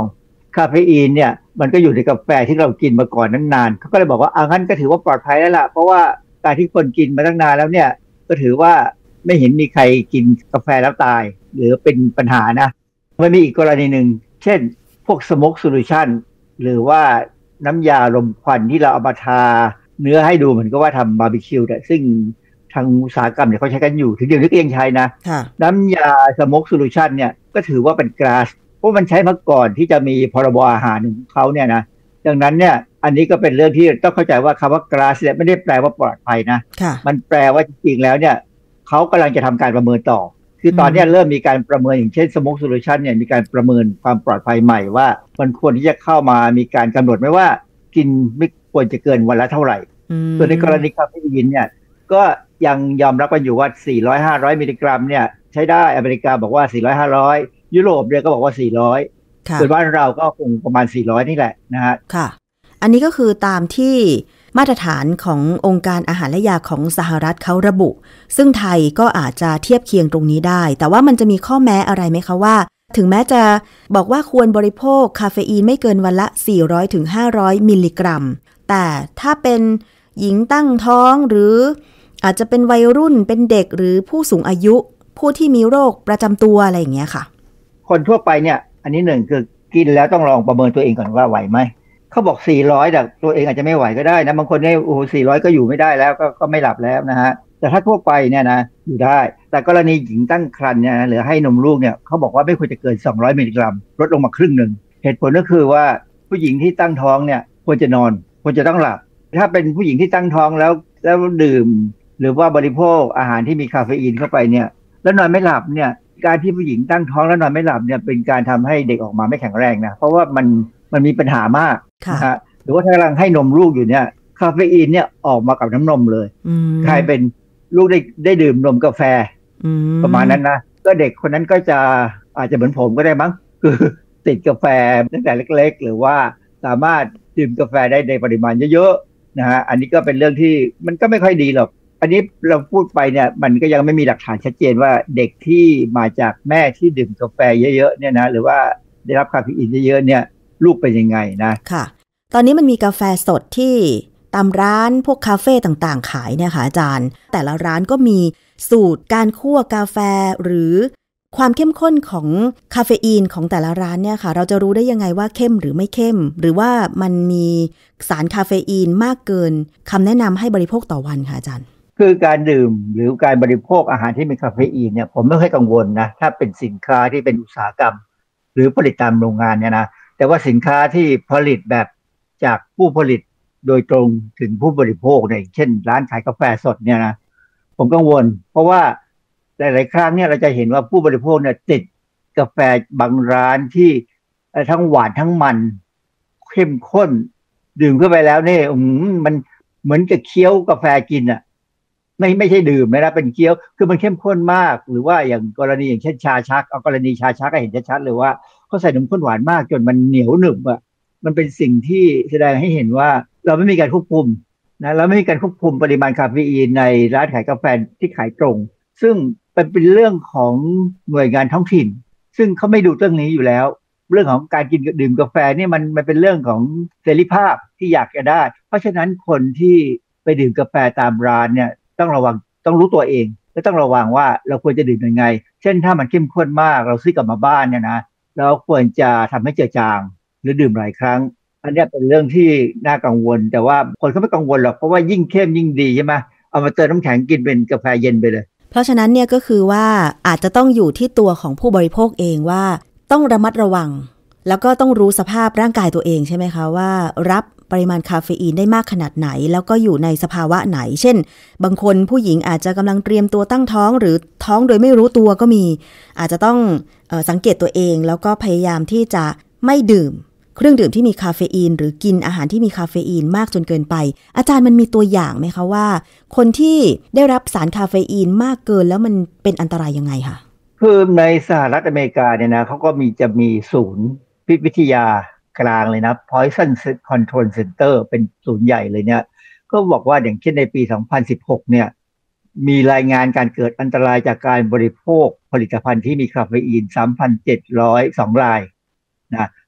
คาเฟอีนเนี่ยมันก็อยู่ในกาแฟที่เรากินมาก่อนนานๆเขาก็เลยบอกว่าอ่ะงั้นก็ถือว่าปลอดภัยแล้วล่ะเพราะว่าการที่คนกินมาตั้งนานแล้วเนี่ยก็ถือว่าไม่เห็นมีใครกินกาแฟแล้วตายหรือเป็นปัญหานะมันมีอีกกรณีหนึ่งเช่นพวก smoke solution หรือว่าน้ำยาลมควันที่เราเอามาทาเนื้อให้ดูเหมือนกับว่าทำบาร์บีคิวแต่ซึ่งทางอุตสาหกรรมเนี่ยเขาใช้กันอยู่ถึงเดี๋ยวนี้ก็ยังใช้นะน้ำยา smoke solution เนี่ยก็ถือว่าเป็นก๊าซเพราะมันใช้มาก่อนที่จะมีพรบอาหารของเขาเนี่ยนะดังนั้นเนี่ยอันนี้ก็เป็นเรื่องที่ต้องเข้าใจว่าคำว่าก๊าซเนี่ยไม่ได้แปลว่าปลอดภัยนะมันแปลว่าจริงๆแล้วเนี่ยเขากำลังจะทำการประเมินต่อคือตอนนี้เริ่มมีการประเมินอย่างเช่น smoke solution เนี่ยมีการประเมินความปลอดภัยใหม่ว่ามันควรที่จะเข้ามามีการกำหนดไหมว่ากินไม่ควรจะเกินวันละเท่าไหร่ส่วนในกรณีคาเฟอีนเนี่ยก็ยังยอมรับกันอยู่ว่า สี่ร้อย ห้าร้อย มิลลิกรัมเนี่ยใช้ได้อเมริกาบอกว่า สี่ร้อย ห้าร้อย ยุโรปเนี่ยก็บอกว่า สี่ร้อยส่วนบ้านเราก็คงประมาณ สี่ร้อย นี่แหละนะฮะค่ะอันนี้ก็คือตามที่มาตรฐานขององค์การอาหารและยาของสหรัฐเขาระบุซึ่งไทยก็อาจจะเทียบเคียงตรงนี้ได้แต่ว่ามันจะมีข้อแม้อะไรไหมคะว่าถึงแม้จะบอกว่าควรบริโภคคาเฟอีนไม่เกินวันละ สี่ร้อยถึงห้าร้อย มิลลิกรัมแต่ถ้าเป็นหญิงตั้งท้องหรืออาจจะเป็นวัยรุ่นเป็นเด็กหรือผู้สูงอายุผู้ที่มีโรคประจำตัวอะไรอย่างเงี้ยค่ะคนทั่วไปเนี่ยอันนี้หนึ่งคือกินแล้วต้องลองประเมินตัวเองก่อนว่าไหวไหมเขาบอกสี่ร้อยแต่ตัวเองอาจจะไม่ไหวก็ได้นะบางคนเนี่ยโอ้โหสี่ร้อยก็อยู่ไม่ได้แล้วก็ก็ไม่หลับแล้วนะฮะแต่ถ้าทั่วไปเนี่ยนะอยู่ได้แต่กรณีหญิงตั้งครรภ์เนี่ยหรือให้นมลูกเนี่ยเขาบอกว่าไม่ควรจะเกินสองร้อยมิลลิกรัมลดลงมาครึ่งหนึ่งเหตุผลก็คือว่าผู้หญิงที่ตั้งท้องเนี่ยควรจะนอนควรจะต้องหลับถ้าเป็นผู้หญิงที่ตั้งท้องแล้วแล้วดื่มหรือว่าบริโภคอาหารที่มีคาเฟอีนเข้าไปเนี่ยแล้วนอนไม่หลับเนี่ยการที่ผู้หญิงตั้งท้องแล้วนอนไม่หลับเนี่ยเป็นการทำให้เด็กออกมาไม่แข็งแรงนะเพราะว่ามันมันมีปัญหามากนะฮะหรือว่าถ้ากำลังให้นมลูกอยู่เนี่ยคาเฟอีนเนี่ยออกมากับน้ำนมเลยกลายเป็นลูกได้ได้ดื่มนมกาแฟประมาณนั้นนะก็เด็กคนนั้นก็จะอาจจะเหมือนผมก็ได้มั้งคือติดกาแฟตั้งแต่เล็กๆหรือว่าสามารถดื่มกาแฟได้ในปริมาณเยอะๆนะฮะอันนี้ก็เป็นเรื่องที่มันก็ไม่ค่อยดีหรอกอันนี้เราพูดไปเนี่ยมันก็ยังไม่มีหลักฐานชัดเจนว่าเด็กที่มาจากแม่ที่ดื่มกาแฟเยอะๆเนี่ยนะหรือว่าได้รับคาเฟอีนเยอะๆเนี่ยลูกเป็นยังไงนะค่ะตอนนี้มันมีกาแฟสดที่ตามร้านพวกคาเฟ่ต่างๆขายเนี่ยค่ะอาจารย์แต่ละร้านก็มีสูตรการคั่วกาแฟหรือความเข้มข้นของคาเฟอีนของแต่ละร้านเนี่ยค่ะเราจะรู้ได้ยังไงว่าเข้มหรือไม่เข้มหรือว่ามันมีสารคาเฟอีนมากเกินคำแนะนำให้บริโภคต่อวันค่ะอาจารย์คือการดื่มหรือการบริโภคอาหารที่มีคาเฟอีนเนี่ยผมไม่ค่อยกังวลนะถ้าเป็นสินค้าที่เป็นอุตสาหกรรมหรือผลิตตามโรงงานเนี่ยนะแต่ว่าสินค้าที่ผลิตแบบจากผู้ผลิตโดยตรงถึงผู้บริโภคเนี่ยเช่นร้านขายกาแฟสดเนี่ยนะผมกังวลเพราะว่าหลายๆครั้งเนี่ยเราจะเห็นว่าผู้บริโภคเนี่ยติดกาแฟบางร้านที่ทั้งหวานทั้งมันเข้มข้นดื่มเข้าไปแล้วเนี่ยมันเหมือนกับเคี้ยวกาแฟกินอ่ะไม่ไม่ใช่ดื่มนะเป็นเคี้ยวคือมันเข้มข้นมากหรือว่าอย่างกรณีอย่างเช่นชาชักเอากรณีชาชักก็เห็นชัดๆเลยว่าเขาใส่นมข้นหวานมากจนมันเหนียวหนึบอ่ะมันเป็นสิ่งที่แสดงให้เห็นว่าเราไม่มีการควบคุมนะเราไม่มีการควบคุมปริมาณคาเฟอีนในร้านขายกาแฟที่ขายตรงซึ่งเป็นเป็นเรื่องของหน่วยงานท้องถิ่นซึ่งเขาไม่ดูเรื่องนี้อยู่แล้วเรื่องของการกินดื่มกาแฟนี่มันมันเป็นเรื่องของเสรีภาพที่อยากจะได้เพราะฉะนั้นคนที่ไปดื่มกาแฟตามร้านเนี่ยต้องระวังต้องรู้ตัวเองและต้องระวังว่าเราควรจะดื่มยังไงเช่นถ้ามันเข้มข้นมากเราซื้อกลับมาบ้านเนี่ยนะเราควรจะทำให้เจือจางหรือดื่มหลายครั้งอันนี้เป็นเรื่องที่น่ากังวลแต่ว่าคนเขาไม่กังวลหรอกเพราะว่ายิ่งเข้มยิ่งดีใช่ไหมเอามาเติมน้ำแข็งกินเป็นกาแฟเย็นไปเลยเพราะฉะนั้นเนี่ยก็คือว่าอาจจะต้องอยู่ที่ตัวของผู้บริโภคเองว่าต้องระมัดระวังแล้วก็ต้องรู้สภาพร่างกายตัวเองใช่ไหมคะว่ารับปริมาณคาเฟอีนได้มากขนาดไหนแล้วก็อยู่ในสภาวะไหนเช่นบางคนผู้หญิงอาจจะกำลังเตรียมตัวตั้งท้องหรือท้องโดยไม่รู้ตัวก็มีอาจจะต้องเอ่อสังเกตตัวเองแล้วก็พยายามที่จะไม่ดื่มเครื่องดื่มที่มีคาเฟอีนหรือกินอาหารที่มีคาเฟอีนมากจนเกินไปอาจารย์มันมีตัวอย่างไหมคะว่าคนที่ได้รับสารคาเฟอีนมากเกินแล้วมันเป็นอันตรายยังไงคะคือในสหรัฐอเมริกาเนี่ยนะเขาก็มีจะมีศูนย์พิษวิทยากลางเลยนะ Poison Control Center เป็นศูนย์ใหญ่เลยเนี่ยก็บอกว่าอย่างเช่นในปีสองพันสิบหกเนี่ยมีรายงานการเกิดอันตรายจากการบริโภคผลิตภัณฑ์ที่มีคาเฟอีน สามพันเจ็ดร้อยสอง รายนะ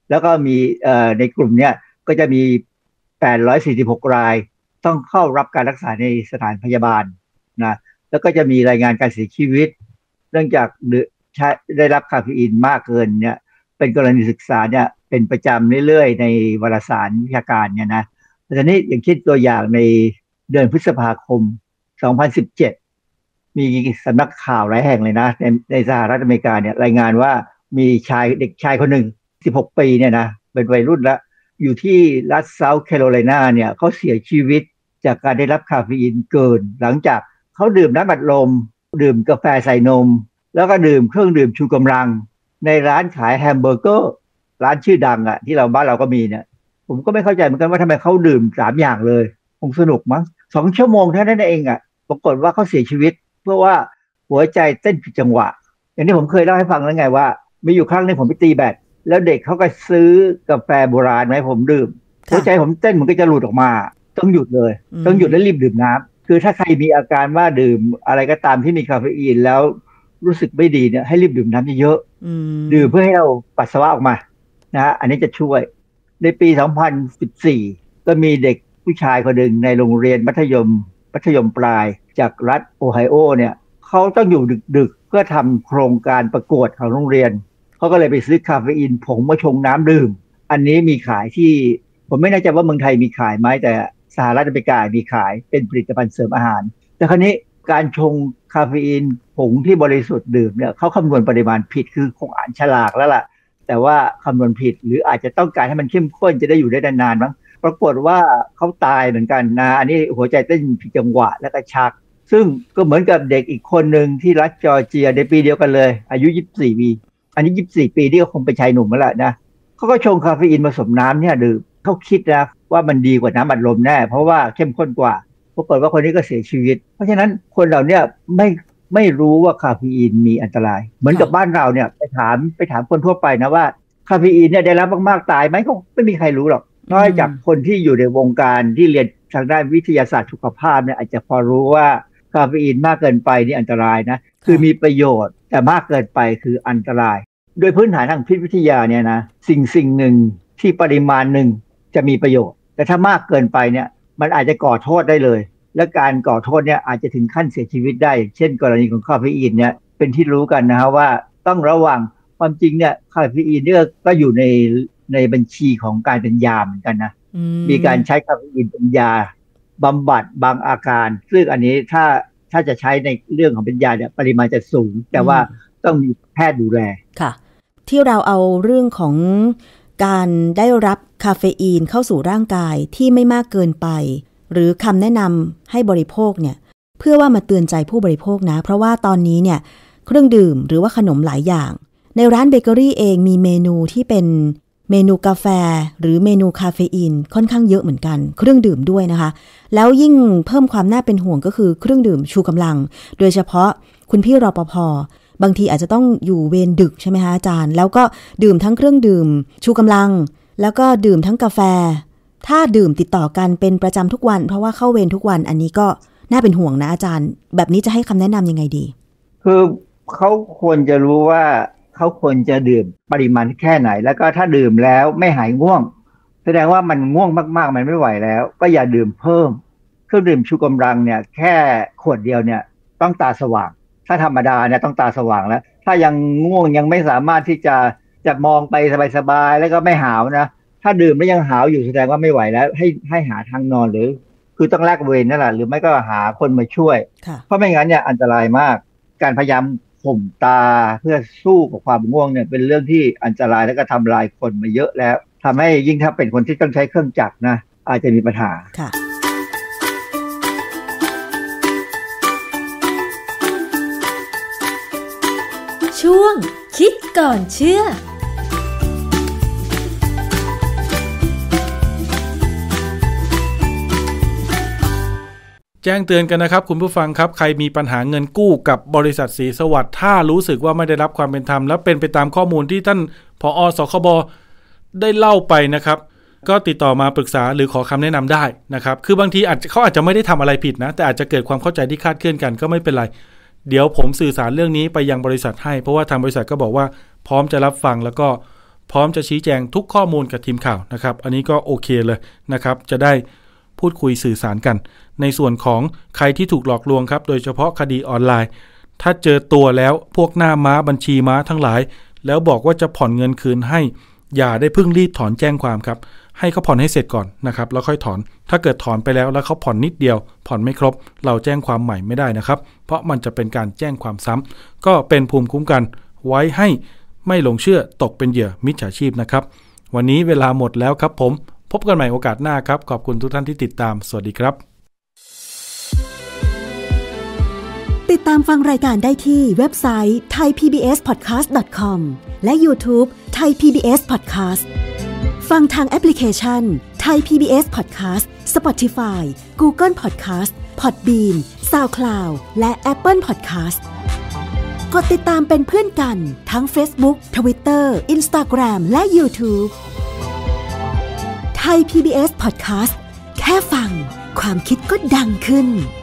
แล้วก็มีในกลุ่มเนี้ยก็จะมีแปดร้อยสี่สิบหกรายต้องเข้ารับการรักษาในสถานพยาบาลนะแล้วก็จะมีรายงานการเสียชีวิตเนื่องจากได้รับคาเฟอีนมากเกินเนี่ยเป็นกรณีศึกษาเนี่ยเป็นประจำเรื่อยๆในวารสารวิชาการเนี่ยนะแต่ทีนี้อย่างเช่นตัวอย่างในเดือนพฤษภาคมสองพันสิบเจ็ดมีสำนักข่าวหลายแห่งเลยนะในในสหรัฐอเมริกาเนี่ยรายงานว่ามีชายเด็กชายคนหนึ่งสิบหกปีเนี่ยนะเป็นวัยรุ่นแล้วอยู่ที่รัฐเซาท์แคโรไลนาเนี่ยเขาเสียชีวิตจากการได้รับคาเฟอีนเกินหลังจากเขาดื่มน้ำอัดลมดื่มกาแฟใส่นมแล้วก็ดื่มเครื่องดื่มชูกำลังในร้านขายแฮมเบอร์เกอร์ร้านชื่อดังอ่ะที่เราบ้านเราก็มีเนี่ยผมก็ไม่เข้าใจเหมือนกันว่าทำไมเขาดื่มสามอย่างเลยคงสนุกมั้งสองชั่วโมงเท่านั้นเองอ่ะปรากฏว่าเขาเสียชีวิตเพราะว่าหัวใจเต้นผิดจังหวะอย่างที่ผมเคยเล่าให้ฟังแล้วไงว่ามีอยู่ครั้งนึงผมไปตีแบดแล้วเด็กเขาก็ซื้อกาแฟโบราณมาให้ผมดื่มหัวใจผมเต้นมันก็จะหลุดออกมาต้องหยุดเลยต้องหยุดแล้วรีบดื่มน้ำคือถ้าใครมีอาการว่าดื่มอะไรก็ตามที่มีคาเฟอีนแล้วรู้สึกไม่ดีเนี่ยให้รีบดื่มน้ำเยอะๆดื่มเพื่อให้เราปัสสาวะออกมานะฮะอันนี้จะช่วยในปีสองพันสิบสี่ก็มีเด็กผู้ชายคนหนึ่งในโรงเรียนมัธยมมัธยมปลายจากรัฐโอไฮโอเนี่ยเขาต้องอยู่ดึกๆเพื่อทำโครงการประกวดของโรงเรียนเขาก็เลยไปซื้อคาเฟอีนผงมาชงน้ำดื่มอันนี้มีขายที่ผมไม่แน่ใจว่าเมืองไทยมีขายไหมแต่สหรัฐอเมริกามีขายเป็นผลิตภัณฑ์เสริมอาหารแต่คราวนี้การชงคาเฟอีนผงที่บริสุทธิ์ดื่มเนี่ยเขาคำนวณปริมาณผิดคือคงอ่านฉลากแล้วล่ะแต่ว่าคำนวณผิดหรืออาจจะต้องการให้มันเข้มข้นจะได้อยู่ได้นานๆมั้งปรากฏว่าเขาตายเหมือนกันนะอันนี้หัวใจเต้นผิดจังหวะแล้วก็ชักซึ่งก็เหมือนกับเด็กอีกคนหนึ่งที่รัฐจอร์เจียในปีเดียวกันเลยอายุยี่สิบสี่ปีอันนี้ยี่สิบสี่ปีนี่ก็คงเป็นชายหนุ่มแล้วแหละนะเขาก็ชงคาเฟอีนผสมน้ำเนี่ยดื่มเขาคิดนะว่ามันดีกว่าน้ำอัดลมแน่เพราะว่าเข้มข้นกว่าปรากฏว่าคนนี้ก็เสียชีวิตเพราะฉะนั้นคนเราเนี่ยไม่ไม่รู้ว่าคาเฟอีนมีอันตรายเหมือนกับบ้านเราเนี่ยไปถามไปถามคนทั่วไปนะว่าคาเฟอีนเนี่ยได้รับมากๆตายไหมก็ไม่มีใครรู้หรอกนอกจากคนที่อยู่ในวงการที่เรียนทางด้านวิทยาศาสตร์สุขภาพเนี่ยอาจจะพอรู้ว่าคาเฟอีนมากเกินไปนี่อันตรายนะคือมีประโยชน์แต่มากเกินไปคืออันตรายโดยพื้นฐานทางพิษวิทยาเนี่ยนะสิ่งสิ่งหนึ่งที่ปริมาณหนึ่งจะมีประโยชน์แต่ถ้ามากเกินไปเนี่ยมันอาจจะก่อโทษได้เลยและการก่อโทษเนี่ยอาจจะถึงขั้นเสียชีวิตได้เช่นกรณีของคาเฟอีนเนี่ยเป็นที่รู้กันนะฮะว่าต้องระวังความจริงเนี่ยคาเฟอีนเนี่ยก็อยู่ในในบัญชีของการเป็นยาเหมือนกันนะม, มีการใช้คาเฟอีนเป็นยาบำบัดบางอาการซึ่งอันนี้ถ้าถ้าจะใช้ในเรื่องของเป็นยาเนี่ยปริมาณจะสูงแต่ว่าต้องมีแพทย์ดูแลค่ะที่เราเอาเรื่องของการได้รับคาเฟอีนเข้าสู่ร่างกายที่ไม่มากเกินไปหรือคำแนะนำให้บริโภคเนี่ยเพื่อว่ามาเตือนใจผู้บริโภคนะเพราะว่าตอนนี้เนี่ยเครื่องดื่มหรือว่าขนมหลายอย่างในร้านเบเกอรี่เองมีเมนูที่เป็นเมนูกาแฟหรือเมนูคาเฟอีนค่อนข้างเยอะเหมือนกันเครื่องดื่มด้วยนะคะแล้วยิ่งเพิ่มความน่าเป็นห่วงก็คือเครื่องดื่มชูกำลังโดยเฉพาะคุณพี่รปภ.บางทีอาจจะต้องอยู่เวรดึกใช่ไหมคะอาจารย์แล้วก็ดื่มทั้งเครื่องดื่มชูกำลังแล้วก็ดื่มทั้งกาแฟถ้าดื่มติดต่อกันเป็นประจำทุกวันเพราะว่าเข้าเวรทุกวันอันนี้ก็น่าเป็นห่วงนะอาจารย์แบบนี้จะให้คำแนะนำยังไงดีคือเขาควรจะรู้ว่าเขาควรจะดื่มปริมาณแค่ไหนแล้วก็ถ้าดื่มแล้วไม่หายง่วงแสดงว่ามันง่วงมากๆมันไม่ไหวแล้วก็อย่าดื่มเพิ่มเครื่องดื่มชูกำลังเนี่ยแค่ขวดเดียวเนี่ยต้องตาสว่างถ้าธรรมดาเนี่ยต้องตาสว่างแล้วถ้ายังง่วงยังไม่สามารถที่จะจะมองไปสบายๆแล้วก็ไม่หาวนะถ้าดื่มแล้วยังหาวอยู่แสดงว่าไม่ไหวแล้วให้ให้หาทางนอนหรือคือต้องแลกเวรนั่นแหละหรือไม่ก็หาคนมาช่วยเพราะไม่งั้นเนี่ยอันตรายมากการพยายามข่มตาเพื่อสู้กับความง่วงเนี่ยเป็นเรื่องที่อันตรายและก็ทำลายคนมาเยอะแล้วทำให้ยิ่งถ้าเป็นคนที่ต้องใช้เครื่องจักรนะอาจจะมีปัญหาค่ะช่วงคิดก่อนเชื่อแจ้งเตือนกันนะครับคุณผู้ฟังครับใครมีปัญหาเงินกู้กับบริษัทศรีสวัสดิ์ถ้ารู้สึกว่าไม่ได้รับความเป็นธรรมและเป็นไปตามข้อมูลที่ท่านผอ.สคบ.ได้เล่าไปนะครับก็ติดต่อมาปรึกษาหรือขอคำแนะนำได้นะครับคือบางทีอาจจะเขาอาจจะไม่ได้ทำอะไรผิดนะแต่อาจจะเกิดความเข้าใจที่คลาดเคลื่อนกันก็ไม่เป็นไรเดี๋ยวผมสื่อสารเรื่องนี้ไปยังบริษัทให้เพราะว่าทางบริษัทก็บอกว่าพร้อมจะรับฟังแล้วก็พร้อมจะชี้แจงทุกข้อมูลกับทีมข่าวนะครับอันนี้ก็โอเคเลยนะครับจะได้พูดคุยสื่อสารกันในส่วนของใครที่ถูกหลอกลวงครับโดยเฉพาะคดีออนไลน์ถ้าเจอตัวแล้วพวกหน้าม้าบัญชีม้าทั้งหลายแล้วบอกว่าจะผ่อนเงินคืนให้อย่าได้เพิ่งรีบถอนแจ้งความครับให้เขาผ่อนให้เสร็จก่อนนะครับแล้วค่อยถอนถ้าเกิดถอนไปแล้วแล้วเขาผ่อนนิดเดียวผ่อนไม่ครบเราแจ้งความใหม่ไม่ได้นะครับเพราะมันจะเป็นการแจ้งความซ้ำก็เป็นภูมิคุ้มกันไว้ให้ไม่หลงเชื่อตกเป็นเหยื่อมิจฉาชีพนะครับวันนี้เวลาหมดแล้วครับผมพบกันใหม่โอกาสหน้าครับขอบคุณทุกท่านที่ติดตามสวัสดีครับติดตามฟังรายการได้ที่เว็บไซต์ ไทย พี บี เอส พอดแคสต์ ดอท คอม และ YouTube Thai พี บี เอส Podcast ฟังทางแอปพลิเคชัน Thai พี บี เอส Podcast Spotify Google Podcast Podbean SoundCloud และ Apple Podcast กดติดตามเป็นเพื่อนกันทั้ง Facebook Twitter Instagram และ YouTube Thai พี บี เอส Podcast แค่ฟังความคิดก็ดังขึ้น